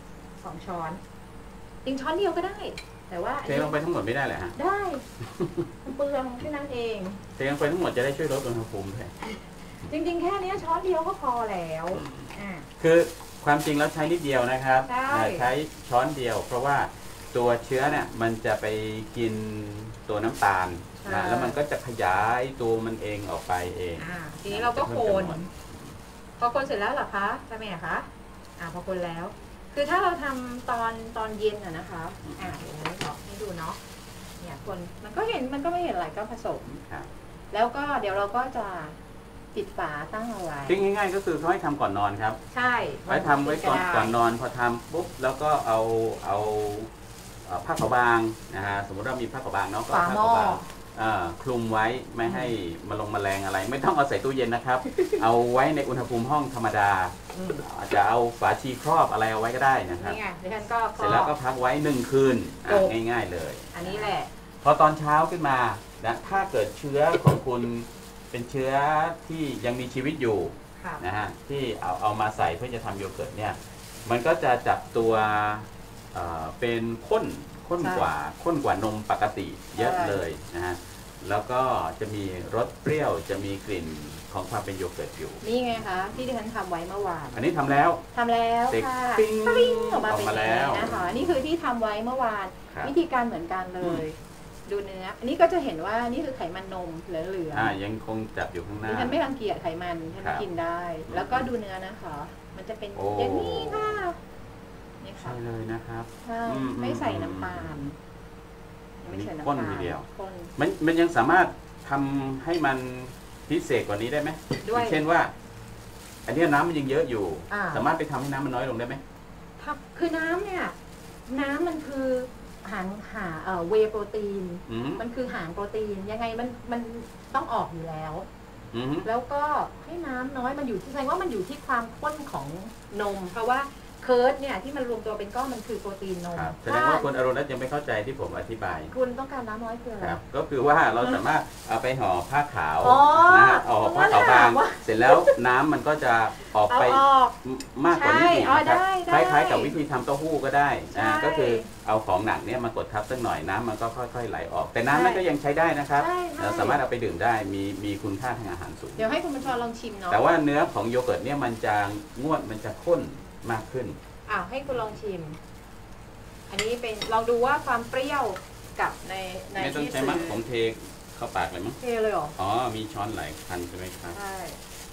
2 ช้อนจริงช้อนเดียวก็ได้แต่ว่าเทลงไปทั้งหมดไม่ได้เลยฮะได้เปลืองแค่นั้นเองเทลงไปทั้งหมดจะได้ช่วยลดอุณหภูมิด้วยจริงๆแค่นี้ช้อนเดียวก็พอแล้วคือความจริงแล้วใช้นิดเดียวนะครับใช้ช้อนเดียวเพราะว่าตัวเชื้อเนี่ยมันจะไปกินตัวน้ำตาลแล้วมันก็จะขยายตัวมันเองออกไปเองทีนี้เราก็คนพอคนเสร็จแล้วเหรอคะใช่ไหมคะพอคนแล้วคือถ้าเราทำตอนเย็นนะคะเดี๋ยวเราบอกให้ดูเนาะเนี่ยคนมันก็ไม่เห็นอะไรก็ผสมแล้วก็เดี๋ยวเราก็จะปิดฝาตั้งเอาไว้ที่ง่ายๆก็คือเขาให้ทำก่อนนอนครับใช่ไว้ทำไว้ก่อนนอนพอทำปุ๊บแล้วก็เอาผ้าขาวบางนะฮะสมมติว่ามีผ้าขาวบางเนาะก็ผ้าขาวบางคลุมไว้ไม่ให้แมลงอะไรไม่ต้องเอาใส่ตู้เย็นนะครับเอาไว้ในอุณหภูมิห้องธรรมดาอาจจะเอาฝาชีครอบอะไรเอาไว้ก็ได้นะครับนี่ไงดิฉันก็เสร็จแล้วก็พักไว้1 คืนง่ายๆเลยอันนี้แหละพอตอนเช้าขึ้นมานะถ้าเกิดเชื้อของคุณเป็นเชื้อที่ยังมีชีวิตอยู่นะฮะที่เอามาใส่เพื่อจะทำโยเกิร์ตเนี่ยมันก็จะจับตัวเป็นข้นกว่านมปกติเยอะเลยนะฮะแล้วก็จะมีรสเปรี้ยวจะมีกลิ่นของความเป็นโยเกิร์ตอยู่นี่ไงคะที่ดิฉันทำไว้เมื่อวานอันนี้ทำแล้วค่ะปิ้งออกมาเป็นอย่างนี้นะคะนี่คือที่ทำไว้เมื่อวานวิธีการเหมือนกันเลยดูเนื้ออันนี้ก็จะเห็นว่านี่คือไขมันนมเหลือยังคงจับอยู่ข้างหน้าฉันไม่รังเกียจไขมันฉันกินได้แล้วก็ดูเนื้อนะคะมันจะเป็นอย่างนี้ค่ะใช่เลยนะครับไม่ใส่น้ำตาลไม่ใส่น้ำตาลทีเดียวมันยังสามารถทำให้มันพิเศษกว่านี้ได้ไหมเช่นว่าอันนี้น้ำมันยังเยอะอยู่สามารถไปทำให้น้ำมันน้อยลงได้ไหมคือน้ำเนี่ยน้ำมันคือหาเวย์โปรตีนมันคือหางโปรตีนยังไงมันต้องออกอยู่แล้วแล้วก็ให้น้ำน้อยมันอยู่ที่แสดงว่ามันอยู่ที่ความข้นของนมเพราะว่าเคิร์ดเนี่ยที่มันรวมตัวเป็นก้อนมันคือโปรตีนนมแสดงว่าคุณอรุณรัตน์ยังไม่เข้าใจที่ผมอธิบายคุณต้องการน้ำน้อยคืออะไรก็คือว่าเราสามารถเอาไปห่อผ้าขาวนะฮะห่อผ้าขาวบางเสร็จแล้วน้ำมันก็จะออกไปมากกว่านี้อีกนะครับคล้ายๆกับวิธีทำเต้าหู้ก็ได้ก็คือเอาของหนักเนี่ยมากดทับสักหน่อยน้ำมันก็ค่อยๆไหลออกแต่น้ำนั้นก็ยังใช้ได้นะครับเราสามารถเอาไปดื่มได้มีคุณค่าทางอาหารสูงเดี๋ยวให้คุณบัญชรลองชิมเนาะแต่ว่าเนื้อของโยเกิร์ตเนี่ยมันจะงวดมันจะข้นมากขึ้นให้คุณลองชิมอันนี้เป็นลองดูว่าความเปรี้ยวกับในไม่ต้องใช้มั้งผมเทเข้าปากเลยมั้งเทเลยหรอมีช้อนหลายคันใช่ไหมครับใช่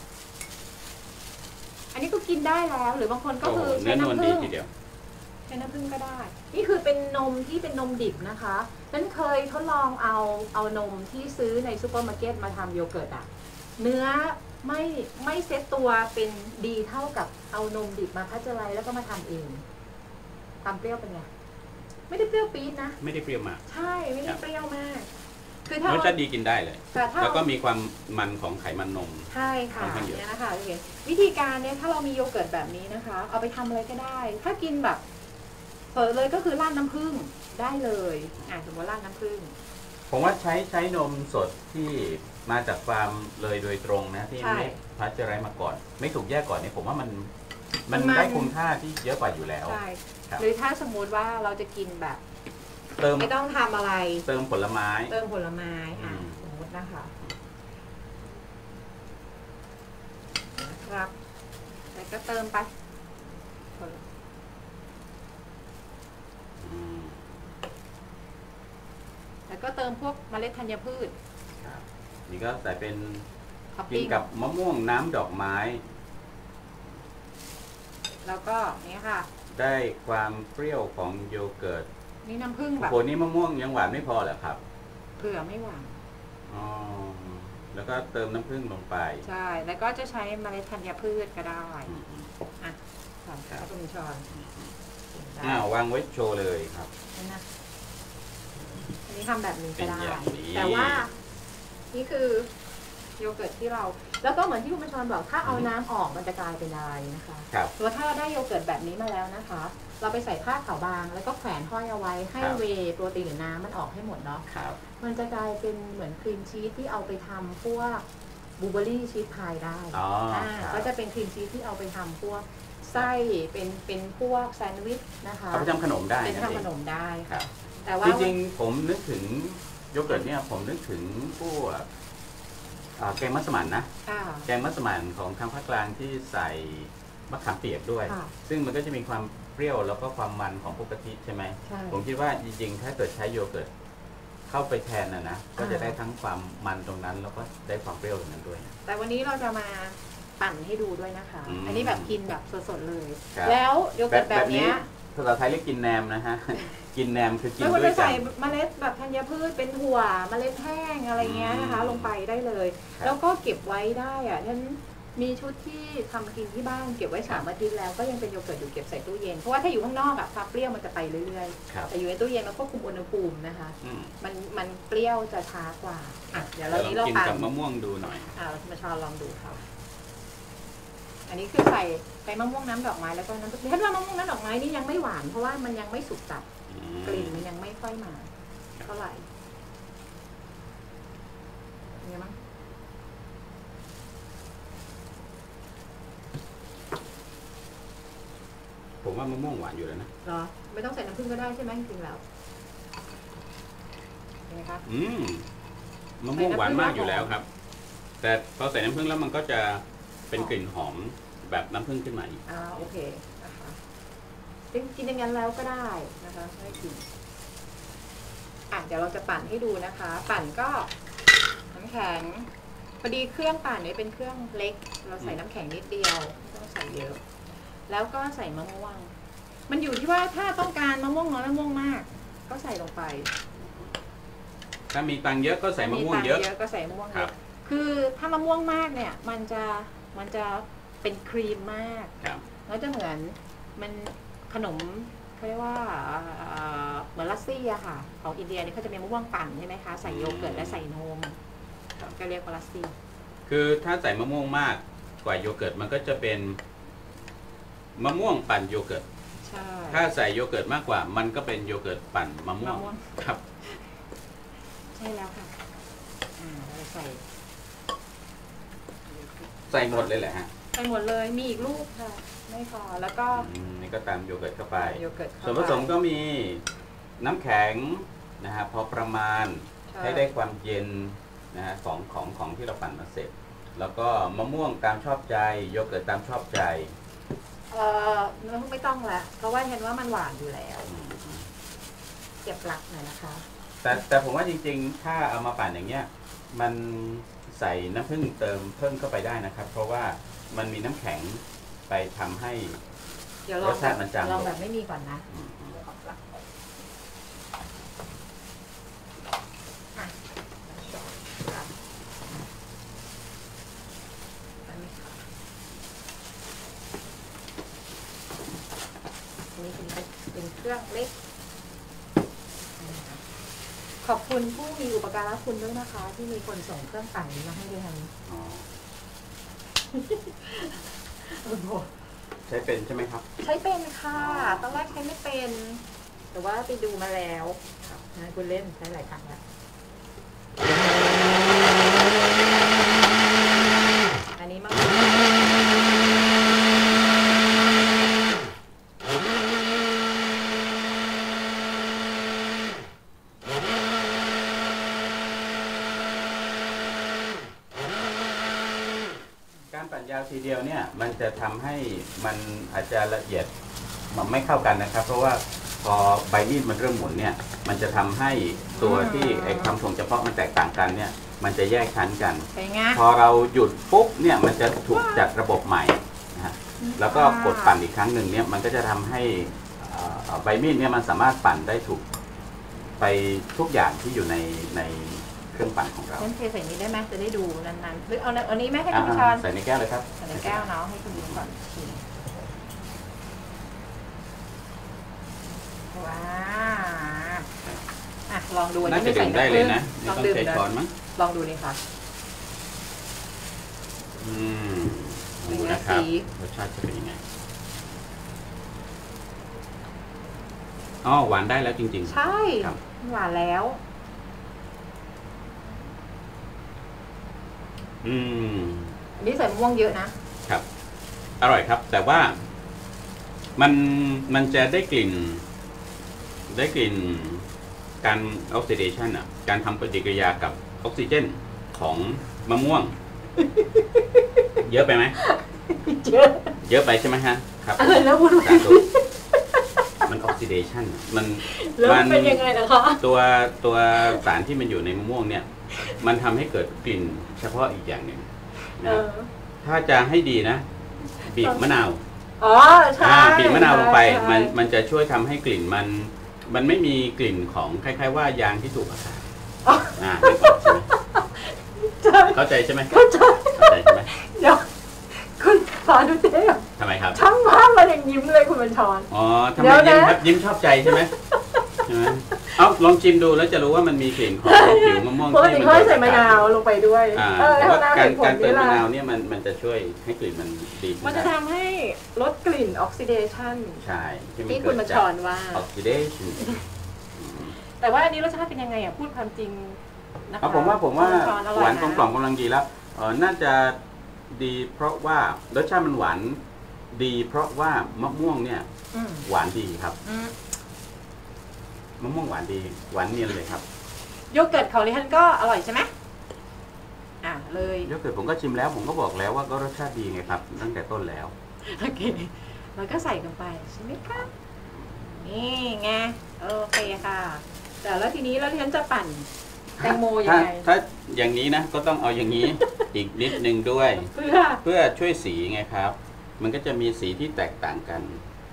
อันนี้ก็กินได้แล้วหรือบางคนก็คือใช้น้ำผึ้งใช้น้ำผึ้งก็ได้นี่คือเป็นนมที่เป็นนมดิบนะคะฉันเคยทดลองเอานมที่ซื้อในซูเปอร์มาร์เก็ตมาทำโยเกิร์ตเนื้อไม่เซตตัวเป็นดีเท่ากับเอานมดิบมาพัชไลแล้วก็มาทำเองความเปรี้ยวเป็นไงไม่ได้เปรี้ยวปี๊ดนะไม่ได้เปรี้ยวมากใช่ไม่ได้เปรี้ยวมากคือถ้ารสชาติดีกินได้เลยแล้วก็มีความมันของไขมันนมใช่ค่ะเนี่ยนะคะวิธีการเนี่ยถ้าเรามีโยเกิร์ตแบบนี้นะคะเอาไปทำอะไรก็ได้ถ้ากินแบบเปิดเลยก็คือราดน้ำผึ้งได้เลยสมมติราดน้ำผึ้งผมว่าใช้นมสดที่มาจากฟาร์มเลยโดยตรงนะที่ไม่พัชไรมาก่อนไม่ถูกแยกก่อนเนี่ยผมว่ามันได้คุณค่าที่เยอะกว่าอยู่แล้วใช่หรือถ้าสมมุติว่าเราจะกินแบบไม่ต้องทำอะไรเติมผลไม้สมมตินะคะนะครับแล้วก็เติมไปแล้วก็เติมพวกเมล็ดธัญพืชนี่ก็ใส่เป็นกินกับมะม่วงน้ำดอกไม้แล้วก็นี่ค่ะได้ความเปรี้ยวของโยเกิร์ตนี่น้ำผึ้งแบบโคนนี้มะม่วงยังหวานไม่พอเหรอครับเผื่อไม่หวานอ๋อแล้วก็เติมน้ำผึ้งลงไปใช่แล้วก็จะใช้เมล็ดธัญพืชก็ได้อ่ะใส่ก็มีช้อนวางไว้โชว์เลยครับอันนี้ทำแบบนี้ก็ได้แต่ว่านี่คือโยเกิร์ตที่เราแล้วก็เหมือนที่คุณผู้ชมบอกถ้าเอาน้ำออกมันจะกลายเป็นอะไรนะคะตัวถ้าได้โยเกิร์ตแบบนี้มาแล้วนะคะเราไปใส่ผ้าขาวบางแล้วก็แขวนห้อยเอาไว้ให้เวย์โปรตีนหรือน้ำมันออกให้หมดเนาะมันจะกลายเป็นเหมือนครีมชีสที่เอาไปทำพวกบลูเบอร์รี่ชีสพายได้ก็จะเป็นครีมชีสที่เอาไปทำพวกไส้เป็นพวกแซนด์วิชนะคะเอาไปทำขนมได้เป็นทำขนมได้ค่ะแต่ว่าจริงๆผมนึกถึงโยเกิร์ตเนี่ยผมนึกถึงพวกแกงมัสมั่นนะแกงมัสมั่นของทางภาคกลางที่ใส่มะขามเปียกด้วยซึ่งมันก็จะมีความเปรี้ยวแล้วก็ความมันของพวกกะทิใช่ไหมผมคิดว่าจริงๆถ้าเกิดใช้โยเกิร์ตเข้าไปแทนนะก็จะได้ทั้งความมันตรงนั้นแล้วก็ได้ความเปรี้ยวตรงนั้นด้วยแต่วันนี้เราจะมาปั่นให้ดูด้วยนะคะอันนี้แบบกินแบบสดๆเลยแล้วโยเกิร์ตแบบนี้ภาษาไทยเรียกกินแหนมนะฮะกินแหนมคือกินด้วยกันใส่เมล็ดแบบธัญพืชเป็นถั่วเมล็ดแห้งอะไรเงี้ยนะคะลงไปได้เลยแล้วก็เก็บไว้ได้อะฉันมีชุดที่ทำกินที่บ้านเก็บไว้3 อาทิตย์แล้วก็ยังเป็นโยเกิร์ตอยู่เก็บใส่ตู้เย็นเพราะว่าถ้าอยู่ข้างนอกอะความเปรี้ยวมันจะไปเรื่อยๆแต่อยู่ในตู้เย็นมันควบคุมอุณหภูมินะคะมันเปรี้ยวจะช้ากว่าเดี๋ยวเรานี้เรากินกับมะม่วงดูหน่อยเรามาชอลองดูค่ะอันนี้คือใส่ไปมะม่วงน้ำดอกไม้แล้วก็น้ำถ้าว่ามะม่วงน้ำดอกไม้นี่ยังไม่หวานเพราะว่ามันยังไม่สุกจัดกลิ่นมันยังไม่ค่อยมาเท่าไหร่เนี่ยมั้งผมว่ามะม่วงหวานอยู่แล้วนะเหรอไม่ต้องใส่น้ำผึ้งก็ได้ใช่ไหมจริงๆแล้วเห็นไหมคะมะม่วงหวานมากอยู่แล้วครับแต่พอใส่น้ำผึ้งแล้วมันก็จะเป็นกลิ่นหอมแบบน้ำผึ้งขึ้นมาอีกโอเคนะคะกินอย่างนั้นแล้วก็ได้นะคะให้กินเดี๋ยวเราจะปั่นให้ดูนะคะ ปั่นก็น้ำแข็งพอดีเครื่องปั่นเนี่ยเป็นเครื่องเล็กเราใส่น้ำแข็งนิดเดียวไม่ต้องใส่เยอะแล้วก็ใส่มะม่วงมันอยู่ที่ว่าถ้าต้องการมะม่วงน้อยมะม่วงมากก็ใส่ลงไปถ้ามีตังเยอะก็ใส่มะม่วงเยอะก็ใส่มะม่วงเยอะคือถ้ามะม่วงมากเนี่ยมันจะเป็นครีมมากแล้วจะเหมือนมันขนมเขาเรียกว่าเหมือนลัสซี่อะค่ะของอินเดียนี่เขาจะมีมะม่วงปั่นใช่ไหมคะใส่โยเกิร์ตและใส่นมก็เรียกว่าลัสซี่คือถ้าใส่มะม่วงมากกว่าโยเกิร์ตมันก็จะเป็นมะม่วงปั่นโยเกิร์ตถ้าใส่โยเกิร์ตมากกว่ามันก็เป็นโยเกิร์ตปั่นมะม่วงครับใช่แล้วค่ะเราใส่หมดเลยแหละฮะใส่หมดเลยมีอีกลูกค่ะไม่พอแล้วก็นี่ก็ตามโยเกิร์ตเข้าไปส่วนผสมก็มีน้ำแข็งนะฮะพอประมาณให้ได้ความเย็นนะฮะของที่เราปั่นมาเสร็จแล้วก็มะม่วงตามชอบใจโยเกิร์ตตามชอบใจไม่ต้องละเพราะว่าเห็นว่ามันหวานอยู่แล้วเก็บหลักหน่อยนะคะแต่ผมว่าจริงๆถ้าเอามาปั่นอย่างเงี้ยมันใส่น้ำผึ้งเติมเพิ่มเข้าไปได้นะครับเพราะว่ามันมีน้ำแข็งไปทำให้รสชาติมันจางลองแบบไม่มีก่อนนะนี่เป็นเครื่องเล็กขอบคุณผู้มีอุปการะคุณด้วยนะคะที่มีคนส่งเครื่องปั่นนี้มาให้ดิฉันใช้เป็นใช่ไหมครับใช้เป็นค่ะตอนแรกใช้ไม่เป็นแต่ว่าไปดูมาแล้วนะคุณเล่นใช้หลายครั้งแล้วอันนี้มากยาวทีเดียวเนี่ยมันจะทำให้มันอาจจะละเอียดมันไม่เข้ากันนะครับเพราะว่าพอใบมีดมันเริ่มหมุนเนี่ยมันจะทำให้ตัวที่ไอ้ความถ่วงเฉพาะมันแตกต่างกันเนี่ยมันจะแยกชั้นกันพอเราหยุดปุ๊บเนี่ยมันจะถูกจัดระบบใหม่นะฮะแล้วก็กดปั่นอีกครั้งหนึ่งเนี่ยมันก็จะทำให้ใบมีดเนี่ยมันสามารถปั่นได้ถูกไปทุกอย่างที่อยู่ในเครื่องปั่นของเราเทใส่นี้ได้ไหมจะได้ดูนานๆหรือเอานี้ไหมให้คุณผู้ชมใส่ในแก้วเลยครับใส่ในแก้วเนาะให้คุณดูก่อนชิมว้าลองดูน่าจะดื่มได้เลยนะไม่ต้องใช้ช้อนมั้งลองดูนี่ค่ะดูนะครับรสชาติจะเป็นยังไงอ๋อหวานได้แล้วจริงๆใช่หวานแล้วอันนี้ใส่มะม่วงเยอะนะครับอร่อยครับแต่ว่ามันจะได้กลิ่นการออกซิเดชันการทำปฏิกิริยากับออกซิเจนของมะม่วง เยอะไปไหมเยอะไปใช่ไหมฮะครับแล้วพูดมันออกซิเดชันมันเป็นยังไงนะคะตัวสารที่มันอยู่ในมะม่วงเนี่ยมันทำให้เกิดกลิ่นเฉพาะอีกอย่างหนึ่งนะถ้าจะให้ดีนะบีบมะนาวใช่บีบมะนาวลงไปมันจะช่วยทำให้กลิ่นมันไม่มีกลิ่นของคล้ายๆว่ายางที่ถูกอากาศเข้าใจใช่ไหมเข้าใจใช่ไหมเดี๋ยวคุณฟาดูเต้ทำไมครับช่างภาพมาอย่างยิ้มเลยคุณบัญชรทำไมยิ้มชอบใจใช่ไหมเอาลองชิมดูแล้วจะรู้ว่ามันมีกลิ่นของผิวมะม่วงที่มันใส่มะนาวลงไปด้วยการเติมมะนาวเนี่ยมันจะช่วยให้กลิ่นมันดีมันจะทำให้ลดกลิ่นออกซิเดชันใช่ที่คุณบัญชรว่าออกซิเดชันแต่ว่าอันนี้รสชาติเป็นยังไงพูดความจริงนะคะผมว่าหวานกลมกล่อมกำลังดีแล้วน่าจะดีเพราะว่ารสชาติมันหวานดีเพราะว่ามะม่วงเนี่ยหวานดีครับมะม่วงหวานดีหวานเนียนเลยครับโยเกิร์ตของดิฉันก็อร่อยใช่ไหมเลยโยเกิร์ตผมก็ชิมแล้วผมก็บอกแล้วว่าก็รสชาติดีไงครับตั้งแต่ต้นแล้วโอเคเราก็ใส่ลงไปใช่ไหมครับนี่ไงโอเคค่ะแต่แล้วทีนี้ดิฉันจะปั่นแตงโมยังไงถ้าอย่างนี้นะก็ต้องเอาอย่างนี้อีกนิดนึงด้วยเพื่อช่วยสีไงครับมันก็จะมีสีที่แตกต่างกัน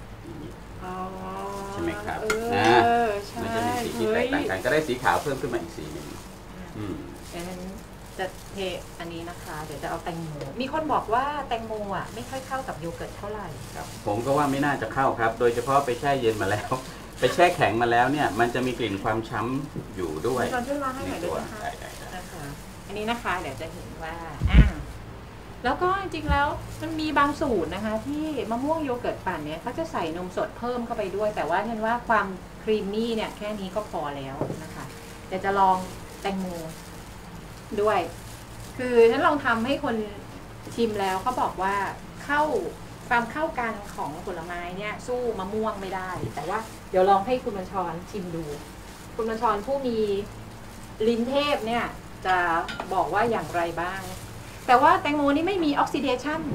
ใช่ไหมครับมันจะมีสีที่แตกต่างกันก็ได้สีขาวเพิ่มขึ้นมาอีกสีหนึ่งดังนั้นจะเทอันนี้นะคะเดี๋ยวจะเอาแตงโมมีคนบอกว่าแตงโมไม่ค่อยเข้ากับโยเกิร์ตเท่าไหร่ครับผมก็ว่าไม่น่าจะเข้าครับโดยเฉพาะไปแช่เย็นมาแล้วไปแช่แข็งมาแล้วเนี่ยมันจะมีกลิ่นความช้ำอยู่ด้วยตอนช่วยมาให้หน่อยด้วยนะคะอันนี้นะคะเดี๋ยวจะเห็นว่าแล้วก็จริงๆแล้วมันมีบางสูตรนะคะที่มะม่วงโยเกิร์ตปั่นเนี่ยเขาจะใส่นมสดเพิ่มเข้าไปด้วยแต่ว่าเห็นว่าความครีมมี่เนี่ยแค่นี้ก็พอแล้วนะคะเดี๋ยวจะลองแตงโมด้วยคือฉันลองทำให้คนชิมแล้วเขาบอกว่าความเข้ากันของผลไม้เนี่ยสู้มะม่วงไม่ได้แต่ว่าเดี๋ยวลองให้คุณบัญชรชิมดูคุณบัญชรผู้มีลิ้นเทพเนี่ยจะบอกว่าอย่างไรบ้างแต่ว่าแตงโมนี่ไม่มีออกซิเดชัน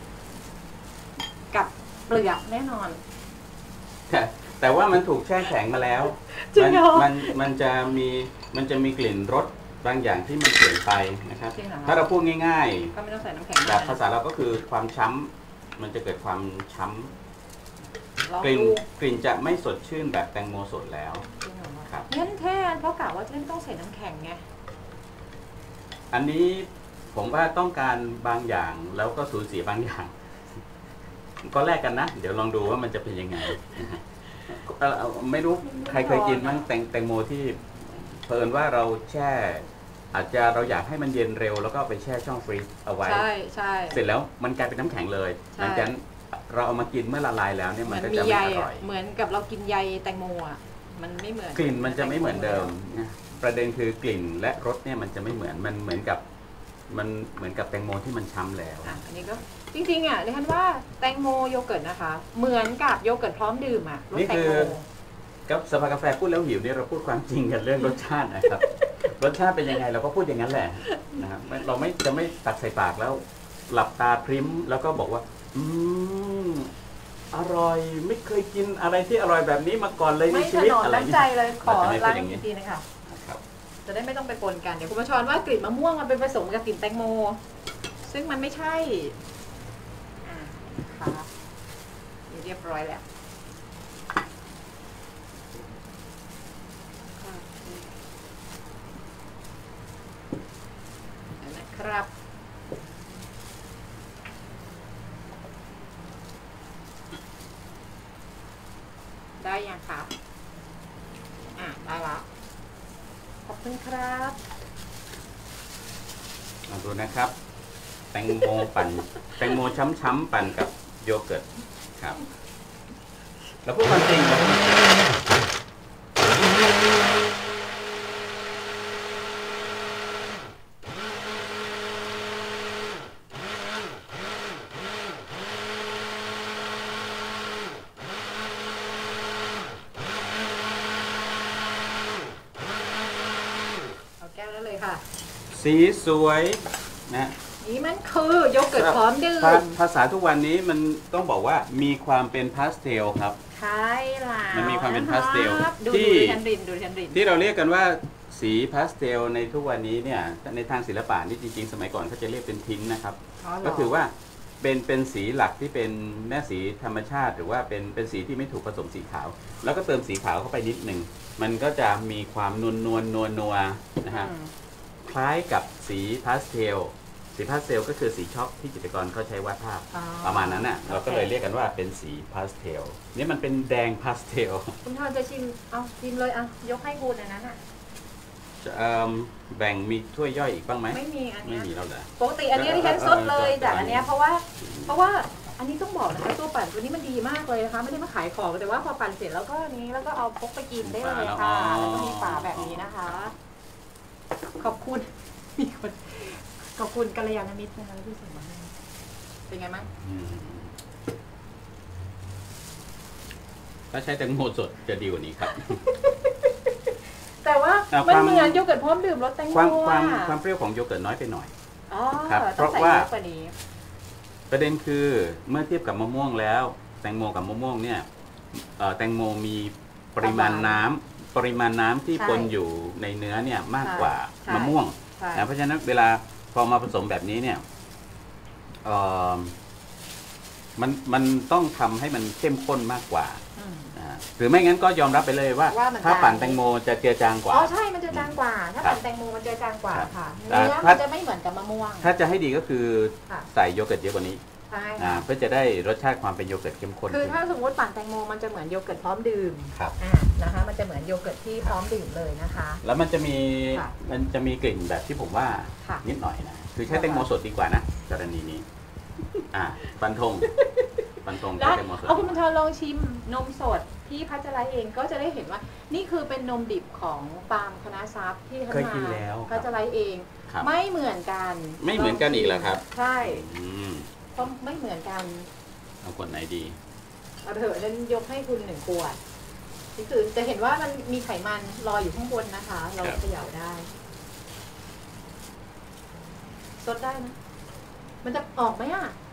กับเปลือกแน่นอนแต่ว่ามันถูกแช่แข็งมาแล้วมันจะมีกลิ่นรสบางอย่างที่มันเปลี่ยนไปนะครับถ้าเราพูดง่ายๆก็ไม่ต้องใส่น้ำแข็งแบบภาษาเราก็คือความช้ำมันจะเกิดความช้ำกลิ่นจะไม่สดชื่นแบบแตงโมสดแล้วครับงั้นแท้เพราะกะว่าจะไม่ต้องใส่น้ำแข็งไงอันนี้ผมว่าต้องการบางอย่างแล้วก็สูญเสียบางอย่างก็แลกกันนะเดี๋ยวลองดูว่ามันจะเป็นยังไงไม่รู้ใครเคยกินมั้งแตงโมที่เพิ่นว่าเราแช่อาจจะเราอยากให้มันเย็นเร็วแล้วก็ไปแช่ช่องฟรีซเอาไว้ใช่เสร็จแล้วมันกลายเป็นน้ำแข็งเลยหลังจากนั้นเราเอามากินเมื่อละลายแล้วเนี่ยมันก็จะไม่อร่อยเหมือนกับเรากินใยแตงโมมันไม่เหมือนกลิ่นมันจะไม่เหมือนเดิมประเด็นคือกลิ่นและรสเนี่ยมันจะไม่เหมือนมันเหมือนกับแตงโมที่มันช้ำแล้วอันนี้ก็จริงๆดิฉันว่าแตงโมโยเกิร์ตนะคะเหมือนกับโยเกิร์ตพร้อมดื่มรสแตงโมกับสภากาแฟพูดแล้วหิวเนี่ยเราพูดความจริงกันเรื่องรสชาตินะครับรสชาติเป็นยังไงเราก็พูดอย่างนั้นแหละนะครับเราจะไม่ตักใส่ปากแล้วหลับตาพริ้มแล้วก็บอกว่าออร่อยไม่เคยกินอะไรที่อร่อยแบบนี้มาก่อนเลยในชีวิตอะไรไม่ถนอมน้ำใจเลยขอล้างอีกทีนะคะจะได้ไม่ต้องไปปนกันเดี๋ยวคุณประชรว่ากลิ่นมะม่วงมันเป็นผสมกับกลิ่นแตงโมซึ่งมันไม่ใช่ค่ะเรียบร้อยแล้วนะครับได้ยังคะได้ละขอบคุณครับลองดูนะครับแตงโมปั่นแตงโมช้ำๆปั่นกับโยเกิร์ตครับแล้วพูดความจริงเราสีสวยนะนี่มันคือโยเกิร์ตพร้อมดื่มภาษาทุกวันนี้มันต้องบอกว่ามีความเป็นพาสเทลครับใช่ล่ะมันมีความเป็นพาสเทลที่เราเรียกกันว่าสีพาสเทลในทุกวันนี้เนี่ยในทางศิลปะนี่จริงๆสมัยก่อนเขาจะเรียกเป็นทินท์นะครับก็คือว่าเป็นสีหลักที่เป็นแม่สีธรรมชาติหรือว่าเป็นสีที่ไม่ถูกผสมสีขาวแล้วก็เติมสีขาวเข้าไปนิดนึงมันก็จะมีความนัวนะฮะคล้ายกับสีพาสเทลก็คือสีช็อกที่จิตรกรเขาใช้วาดภาพประมาณนั้นน่ะเราก็เลยเรียกกันว่าเป็นสีพาสเทลนี่มันเป็นแดงพาสเทลคุณทอนจะชิมชิมเลยยกให้คุณอันนั้นแบ่งมีถ้วยย่อยอีกบ้างไหมไม่มีอันนี้ไม่มีแล้วเหรอปกติอันนี้ที่ฉันซดเลยแต่อันนี้เพราะว่าอันนี้ต้องบอกนะคะตัวปั่นตัวนี้มันดีมากเลยนะคะไม่ได้มาขายของแต่ว่าพอปั่นเสร็จแล้วก็นี้แล้วก็เอาพกไปกินได้เลยค่ะแล้วก็มีฝาแบบนี้นะคะขอบคุณมีคนขอบคุณกัลยาณมิตรนะคะที่ส่งมาให้เป็นไงมั้งถ้าใช้แตงโมสดจะดีกว่านี้ครับแต่ว่ามันเหมือนโยเกิร์ตพร้อมดื่มรสแตงโมความเปรี้ยวของโยเกิร์ตน้อยไปหน่อยครับเพราะว่าประเด็นคือเมื่อเทียบกับมะม่วงแล้วแตงโมกับมะม่วงเนี่ยแตงโมมีปริมาณน้ำที่ปนอยู่ในเนื้อเนี่ยมากกว่ามะม่วงนะเพราะฉะนั้นเวลาพอมาผสมแบบนี้เนี่ยมันต้องทำให้มันเข้มข้นมากกว่าหรือไม่งั้นก็ยอมรับไปเลยว่าถ้าปั่นแตงโมจะเจือจางกว่าใช่มันจะจางกว่าถ้าปั่นแตงโมมันเจือจางกว่าค่ะเนื้อมันจะไม่เหมือนกับมะม่วงถ้าจะให้ดีก็คือใส่โยเกิร์ตเยอะกว่านี้เพื่อจะได้รสชาติความเป็นโยเกิร์ตเข้มข้นคือถ้าสมมติปั่นแตงโมมันจะเหมือนโยเกิร์ตพร้อมดื่มนะคะมันจะเหมือนโยเกิร์ตที่พร้อมดื่มเลยนะคะแล้วมันจะมีกลิ่นแบบที่ผมว่านิดหน่อยนะคือใช้แตงโมสดดีกว่านะกรณีนี้ฟันธงแล้วเอาคุณบรรทรลองชิมนมสดที่พัชรเองก็จะได้เห็นว่านี่คือเป็นนมดิบของฟาร์มคณะทรัพย์ที่เคยกินแล้วพัชรเองไม่เหมือนกันอีกแล้วครับใช่เพราะไม่เหมือนกันเอาขวดไหนดีเอาเถอะนั้นยกให้คุณ1 ขวดนี่คือจะเห็นว่ามันมีไขมันลอยอยู่ข้างบนนะคะเราเขย่าได้ซดได้นะมันจะออกไหม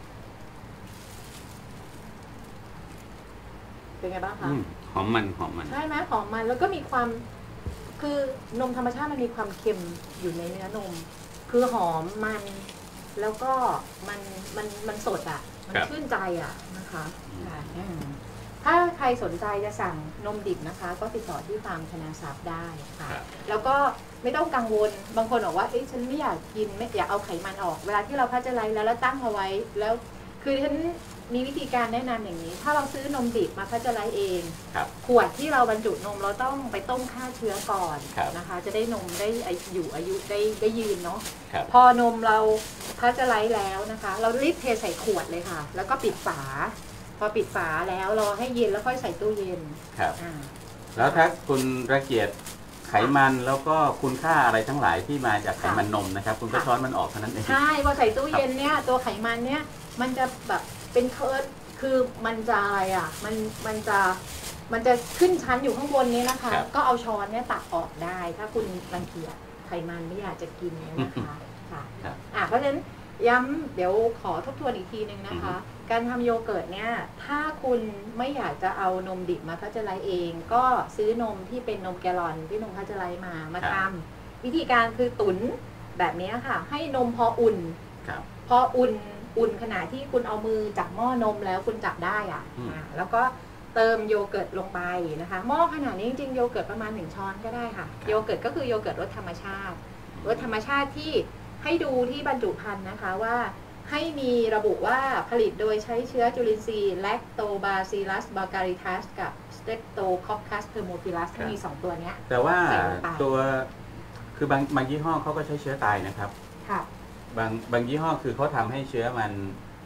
เป็นไงบ้างคะหอมมันใช่ไหมหอมมันแล้วก็มีความคือนมธรรมชาติมันมีความเค็มอยู่ในเนื้อนมคือหอมมันแล้วก็มันสดมันชื่นใจนะคะถ้าใครสนใจจะสั่งนมดิบนะคะก็ติดต่อที่ฟาร์มคณะทรัพย์ได้ค่ะแล้วก็ไม่ต้องกังวลบางคนบอกว่าฉันไม่อยากกินไม่อยากเอาไขมันออกเวลาที่เราพัชไลท์แล้วตั้งเอาไว้แล้วคือฉันมีวิธีการแนะนำอย่างนี้ถ้าเราซื้อนมดิบมาพัชไลท์เองขวดที่เราบรรจุนมเราต้องไปต้มฆ่าเชื้อก่อนนะคะจะได้นมได้อยู่อายุได้ยืนเนาะพอนมเราพัชไลท์แล้วนะคะเรารีบเทใส่ขวดเลยค่ะแล้วก็ปิดฝาพอปิดฝาแล้วรอให้เย็นแล้วค่อยใส่ตู้เย็นครับแล้วถ้าคุณระเกียดไขมันแล้วก็คุณค่าอะไรทั้งหลายที่มาจากไขมันนมนะครับคุณก็ช้อนมันออกเท่านั้นเองใช่พอใส่ตู้เย็นเนี่ยตัวไขมันเนี่ยมันจะแบบเป็นคือมันจะอะไรมันจะขึ้นชั้นอยู่ข้างบนนี้นะคะก็เอาช้อนเนี่ยตักออกได้ถ้าคุณรังเกียจไขมันไม่อยากจะกินเนี่ยนะคะค่ะเพราะฉะนั้นย้ำเดี๋ยวขอทบทวนอีกทีนึงนะคะการทำโยเกิร์ตเนี่ยถ้าคุณไม่อยากจะเอานมดิบมาพัชไลซ์เองก็ซื้อนมที่เป็นนมแกลลอนที่นมพัชไลซ์มาทำวิธีการคือตุ๋นแบบนี้ค่ะให้นมพออุ่นพออุ่นขณะที่คุณเอามือจับหม้อนมแล้วคุณจับได้แล้วก็เติมโยเกิร์ตลงไปนะคะหม้อขนาดนี้จริงๆโยเกิร์ตประมาณ1 ช้อนก็ได้ค่ะโยเกิร์ตก็คือโยเกิร์ตรสธรรมชาติที่ให้ดูที่บรรจุภัณฑ์นะคะว่าให้มีระบุว่าผลิตโดยใช้เชื้อจุลินทรีย์ Lactobacillus bulgaritas กับ Streptococcus thermophilus ที่มี2ตัวนี้แต่ว่าตัวคือบางยี่ห้อเขาก็ใช้เชื้อตายนะครับค่ะบางยี่ห้อคือเขาทำให้เชื้อมัน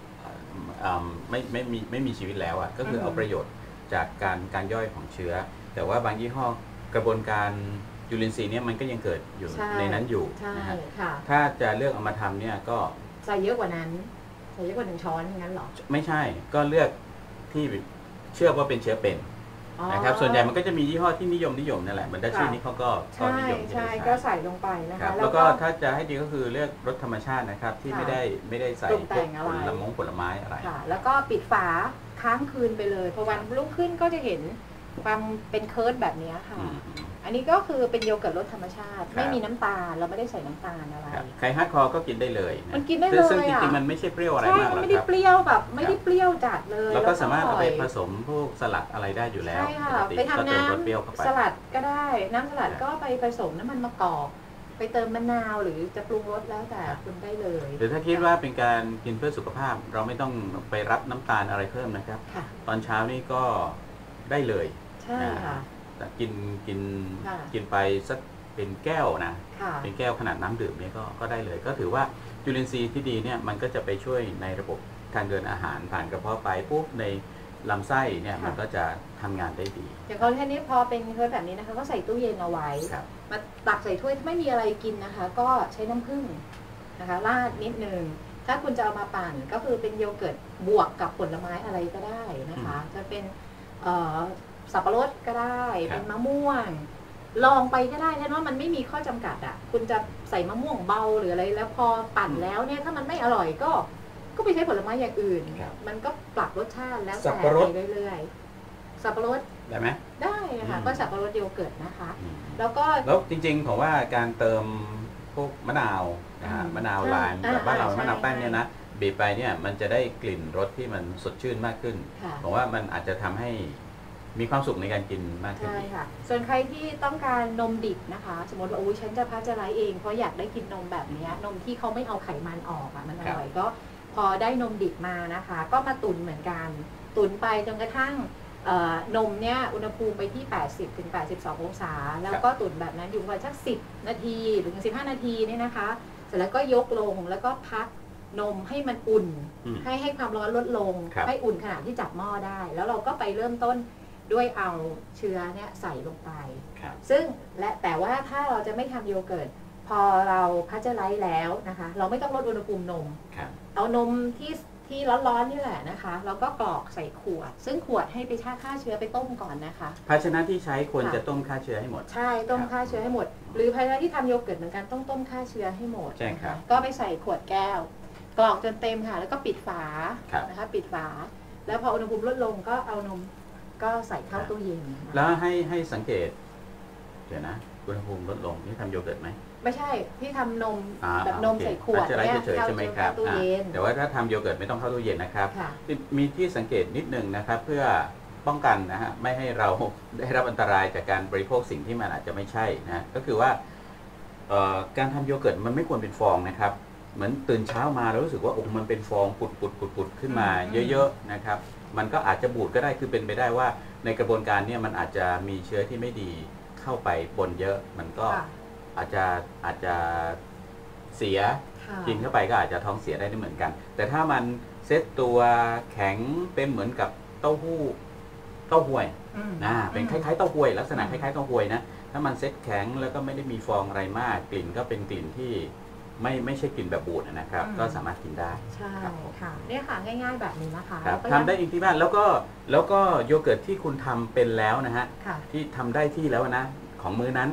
ไม่มีชีวิตแล้วก็คือเอาประโยชน์จากการย่อยของเชื้อแต่ว่าบางยี่ห้อกระบวนการจุลินทรีย์เนี่ยมันก็ยังเกิดอยู่ในนั้นอยู่นะฮะถ้าจะเลือกเอามาทำเนี่ยก็ใส่เยอะกว่านั้นใส่เยอะกว่า1 ช้อนอย่างนั้นหรอไม่ใช่ก็เลือกที่เชื่อว่าเป็นเชื้อเป็นนะครับส่วนใหญ่มันก็จะมียี่ห้อที่นิยมนั่นแหละเหมือนดัชชี่นี่เขาก็นิยมใช่ก็ใส่ลงไปนะคะแล้วก็ถ้าจะให้ดีก็คือเลือกรสธรรมชาตินะครับที่ไม่ได้ใส่พวกผลไม้อะไรแล้วก็ปิดฝาค้างคืนไปเลยพอวันรุ่งขึ้นก็จะเห็นความเป็นเคิร์ดแบบนี้ค่ะอันนี้ก็คือเป็นโยเกิร์ตรสธรรมชาติไม่มีน้ำตาลเราไม่ได้ใส่น้ำตาลอะไรใครฮาร์ดคอร์ก็กินได้เลยมันกินได้เลยซึ่งจริงๆมันไม่ใช่เปรี้ยวอะไรมากหรอกครับไม่ได้เปรี้ยวแบบไม่ได้เปรี้ยวจัดเลยแล้วก็สามารถเอาไปผสมพวกสลัดอะไรได้อยู่แล้วใช่ค่ะไปทำน้ำสลัดก็ได้น้ำสลัดก็ไปผสมน้ำมันมะกอกไปเติมมะนาวหรือจะปรุงรสแล้วแต่คุณได้เลยหรือถ้าคิดว่าเป็นการกินเพื่อสุขภาพเราไม่ต้องไปรับน้ำตาลอะไรเพิ่มนะครับตอนเช้านี่ก็ได้เลยใช่ค่ะกินไปสักเป็นแก้วนะเป็นแก้วขนาดน้ำดื่มเนี่ยก็ได้เลยก็ถือว่าจุลินทรีย์ที่ดีเนี่ยมันก็จะไปช่วยในระบบทางเดินอาหารผ่านกระเพาะไปปุ๊บในลำไส้เนี่ยมันก็จะทำงานได้ดีอย่างคนแค่นี้พอเป็นเคิร์ดแบบนี้นะคะก็ใส่ตู้เย็นเอาไว้มาตักใส่ถ้วยไม่มีอะไรกินนะคะก็ใช้น้ำผึ้งนะคะราดนิดนึงถ้าคุณจะเอามาปั่นก็คือเป็นโยเกิร์ตบวกกับผลไม้อะไรก็ได้นะคะจะเป็นสับปะรดก็ได้เป็นมะม่วงลองไปก็ได้เพราะว่ามันไม่มีข้อจำกัดคุณจะใส่มะม่วงเบาหรืออะไรแล้วพอปั่นแล้วเนี่ยถ้ามันไม่อร่อยก็ไปใช้ผลไม้อย่างอื่นมันก็ปรับรสชาติแล้วแต่ไปเรื่อยๆสับปะรดได้ไหมได้ค่ะก็สับปะรดโยเกิร์ตนะคะแล้วจริงๆผมว่าการเติมพวกมะนาวมะนาวลายแบบบ้านเรามะนาวแป้นเนี่ยนะบีบไปเนี่ยมันจะได้กลิ่นรสที่มันสดชื่นมากขึ้นผมว่ามันอาจจะทำให้มีความสุขในการกินมากขึ้นใช่ค่ะส่วนใครที่ต้องการนมดิบนะคะสมมติว่าฉันจะพัชไลซ์เองเพราะอยากได้กินนมแบบนี้นมที่เขาไม่เอาไขมันออกมันอร่อยก็พอได้นมดิบมานะคะก็มาตุนเหมือนกันตุนไปจนกระทั่งนมเนี่ยอุณหภูมิไปที่80 ถึง 82 องศาแล้วก็ตุนแบบนั้นอยู่ประมาณสัก10 นาทีถึง15 นาทีเนี่ยนะคะเสร็จแล้วก็ยกลงแล้วก็พักนมให้มันอุ่นให้ความร้อนลดลงให้อุ่นขนาดที่จับหม้อได้แล้วเราก็ไปเริ่มต้นด้วยเอาเชื้อเนี่ยใส่ลงไปซึ่งแต่ว่าถ้าเราจะไม่ทำโยเกิร์ตพอเราพัชไลซ์แล้วนะคะเราไม่ต้องลดอุณหภูมินมเอานมที่ร้อนๆนี่แหละนะคะเราก็กรอกใส่ขวดซึ่งขวดให้ไปฆ่าเชื้อไปต้มก่อนนะคะภาชนะที่ใช้ควรจะต้มฆ่าเชื้อให้หมดใช่ต้มฆ่าเชื้อให้หมดหรือภาชนะที่ทำโยเกิร์ตเหมือนกันต้องต้มฆ่าเชื้อให้หมดก็ไปใส่ขวดแก้วกรอกจนเต็มค่ะแล้วก็ปิดฝานะคะปิดฝาแล้วพออุณหภูมิลดลงก็เอานมก็ใส่เข้าตู้เย็นแล้วให้สังเกตเดี๋ยวนะอุณหภูมิลดลงที่ทำโยเกิร์ตไหมไม่ใช่ที่ทำนมแบบนมใส่ขวดเนี่ยเข้าตู้เย็นแต่ว่าถ้าทำโยเกิร์ตไม่ต้องเข้าตู้เย็นนะครับมีที่สังเกตนิดนึงนะครับเพื่อป้องกันนะฮะไม่ให้เราได้รับอันตรายจากการบริโภคสิ่งที่มันอาจจะไม่ใช่นะก็คือว่าการทำโยเกิร์ตมันไม่ควรเป็นฟองนะครับเหมือนตื่นเช้ามาแล้วรู้สึกว่ามันเป็นฟองปุดขึ้นมาเยอะๆนะครับมันก็อาจจะบูดก็ได้คือเป็นไปได้ว่าในกระบวนการเนี่ยมันอาจจะมีเชื้อที่ไม่ดีเข้าไปปนเยอะมันก็อาจจะเสียกินเข้าไปก็อาจจะท้องเสียได้เหมือนกันแต่ถ้ามันเซตตัวแข็งเป็นเหมือนกับเต้าหู้วยเป็นคล้ายๆเต้าหวยลักษณะคล้ายๆเต้าหวยนะถ้ามันเซตแข็งแล้วก็ไม่ได้มีฟองอะไรมากกลิ่นก็เป็นกลิ่นที่ไม่ใช่กลิ่นแบบบูดนะครับก็สามารถกินได้ใช่ค่ะเนี่ยค่ะง่ายๆแบบนี้นะคะทำได้เองที่บ้านแล้วก็โยเกิร์ตที่คุณทำเป็นแล้วนะฮะที่ทำได้ที่แล้วนะของมื้อนั้น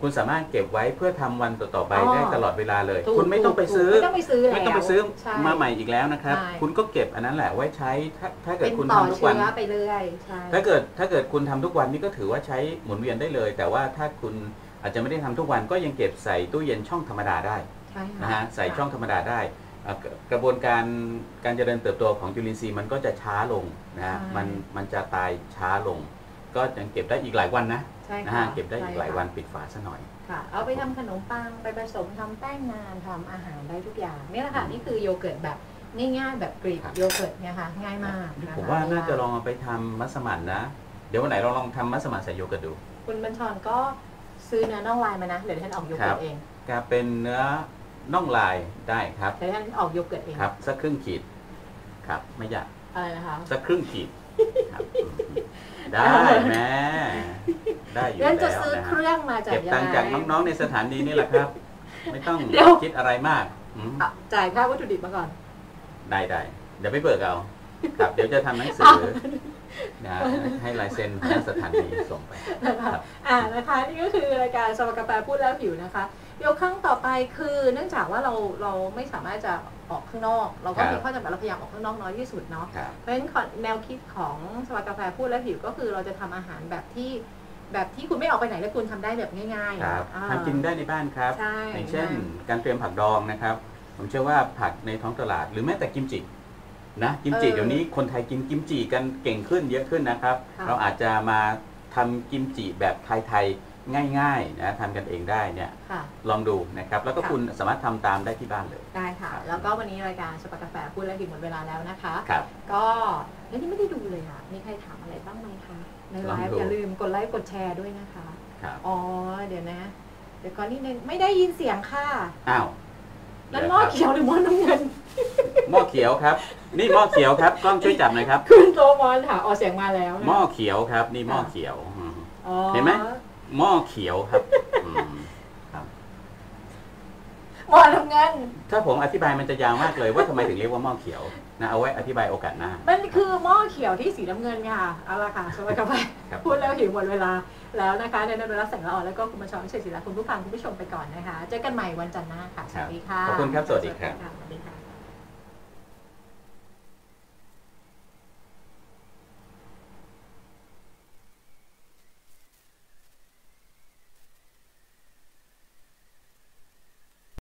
คุณสามารถเก็บไว้เพื่อทำวันต่อๆไปได้ตลอดเวลาเลยถูกคุณไม่ต้องไปซื้อไม่ต้องไปซื้อแล้วไม่ต้องไปซื้อใช่มาใหม่อีกแล้วนะครับใช่คุณก็เก็บอันนั้นแหละไว้ใช้ถ้าเกิเป็ดนคุณต่อทำทุกเชื้วันอไปเรื่อยใช่ถ้าเกิดคุณทำทุกวันนี่ก็ถือว่าใช้หมุนเวียนได้เลย แต่ว่าถ้าคุณอาจจะไม่ได้ทำทุกวันก็ยังเก็บใส่ตู้เย็นช่องธรรมดาได้ใช่ค่ะนะฮะใส่ช่องธรรมดาได้กระบวนการเจริญเติบโตของจุลินทรีย์มันก็จะช้าลงนะฮะมันจะตายช้าลง ก็ยังเก็บได้อีกหลายวันนะใช่นะค่ะฮะเก็บได้อีกหลายวันปิดฝาซะหน่อยค่ะเอาไปทำขนมปังไปผสมทำแป้งนานทำอาหารได้ทุกอย่างนี่แหละค่ะนี่คือโยเกิร์ตแบบง่ายๆแบบกรีกโยเกิร์ตเนี่ยค่ะง่ายมากนะคะผมว่าน่าจะลองเอาไปทำมัสมั่นนะ เดี๋ยววันไหนเราลองทำมัสมั่นใส่โยเกิร์ตดูคุณบัญชรก็ซื้อเนื้อน่องลายมานะเดี๋ยวท่านออกโยเกิร์ตเองก็เป็นเนื้อน่องลายได้ครับเดี๋ยวท่านออกโยเกิร์ตเองครับสักครึ่งขีดครับไม่ยากอะไรนะคะสักครึ่งขีดครับได้แม่ได้อยู่เรื่องแล้วจะซื้อนะเคฮะรื่องมาจากเก็บตังค์จากน้องๆในสถานีนี่แหละครับ ไม่ต้องคิดอะไรมากจ่ายค่าวัตถุดิบมาก่อนได้เดี๋ยวไปเบิกเอาครับเดี๋ยวจะทำหนังสือนะให้ลายเซ็นทางสถานีส่งไปนะคะนะคะนี่ก็คือรายการสวากาแฟพูดแล้วหิวนะคะเดี๋ยวครั้งต่อไปคือเนื่องจากว่าเราไม่สามารถจะออกข้างนอก เราก็มีข้อจำกัดเราพยายามออกข้างนอกน้อยที่สุดเนาะเพราะฉะนั้นแนวคิดของสวากาแฟพูดแล้วหิวก็คือเราจะทำอาหารแบบที่คุณไม่ออกไปไหนแล้วคุณทำได้แบบง่ายๆครับทำกินได้ในบ้านครับใช่อย่างเช่นการเตรียมผักดองนะครับผมเชื่อว่าผักในท้องตลาดหรือแม้แต่กิมจินะกิมจิเดี๋ยวนี้คนไทยกินกิมจิกันเก่งขึ้นเยอะขึ้นนะครับเราอาจจะมาทำกิมจิแบบไทยๆง่ายๆนะทำกันเองได้เนี่ยลองดูนะครับแล้วก็คุณสามารถทำตามได้ที่บ้านเลยได้ค่ะแล้วก็วันนี้รายการสปากาแฟพูดแล้วหิวหมดเวลาแล้วนะคะครับก็นี่ไม่ได้ดูเลยค่ะมีใครถามอะไรบ้างไหมคะในไลฟ์อย่าลืมกดไลค์กดแชร์ด้วยนะคะอ๋อเดี๋ยวนะเดี๋ยวก่อนนิดนึงไม่ได้ยินเสียงค่ะอ้าวนั่นหม้อเขียวหรือหม้อน้ำเงินหม้อเขียวครับนี่หม้อเขียวครับกล้องช่วยจับหน่อยครับคุณโตมอนค่ะออกเสียงมาแล้วหม้อเขียวครับนี่หม้อเขียวเห็นไหมหม้อเขียวครับหม้อน้ำเงินถ้าผมอธิบายมันจะยาวมากเลยว่าทำไมถึงเรียกว่าหม้อเขียวนะเอาไว้อธิบายโอกาสหน้ามันคือหม้อเขียวที่สีน้ำเงินค่ะเอาละค่ะสวัสดีครับพูดแล้วหิวหมดเวลาแล้วนะคะในนรักแสงละอ่อนแล้วก็คุณมาชอนเฉยศิลาคุณผู้ฟังคุณผู้ชมไปก่อนนะคะเจอกันใหม่วันจันทร์หน้าค่ะสวัสดีค่ะขอบคุณครับสวัสดีครับสวัสดีค่ะ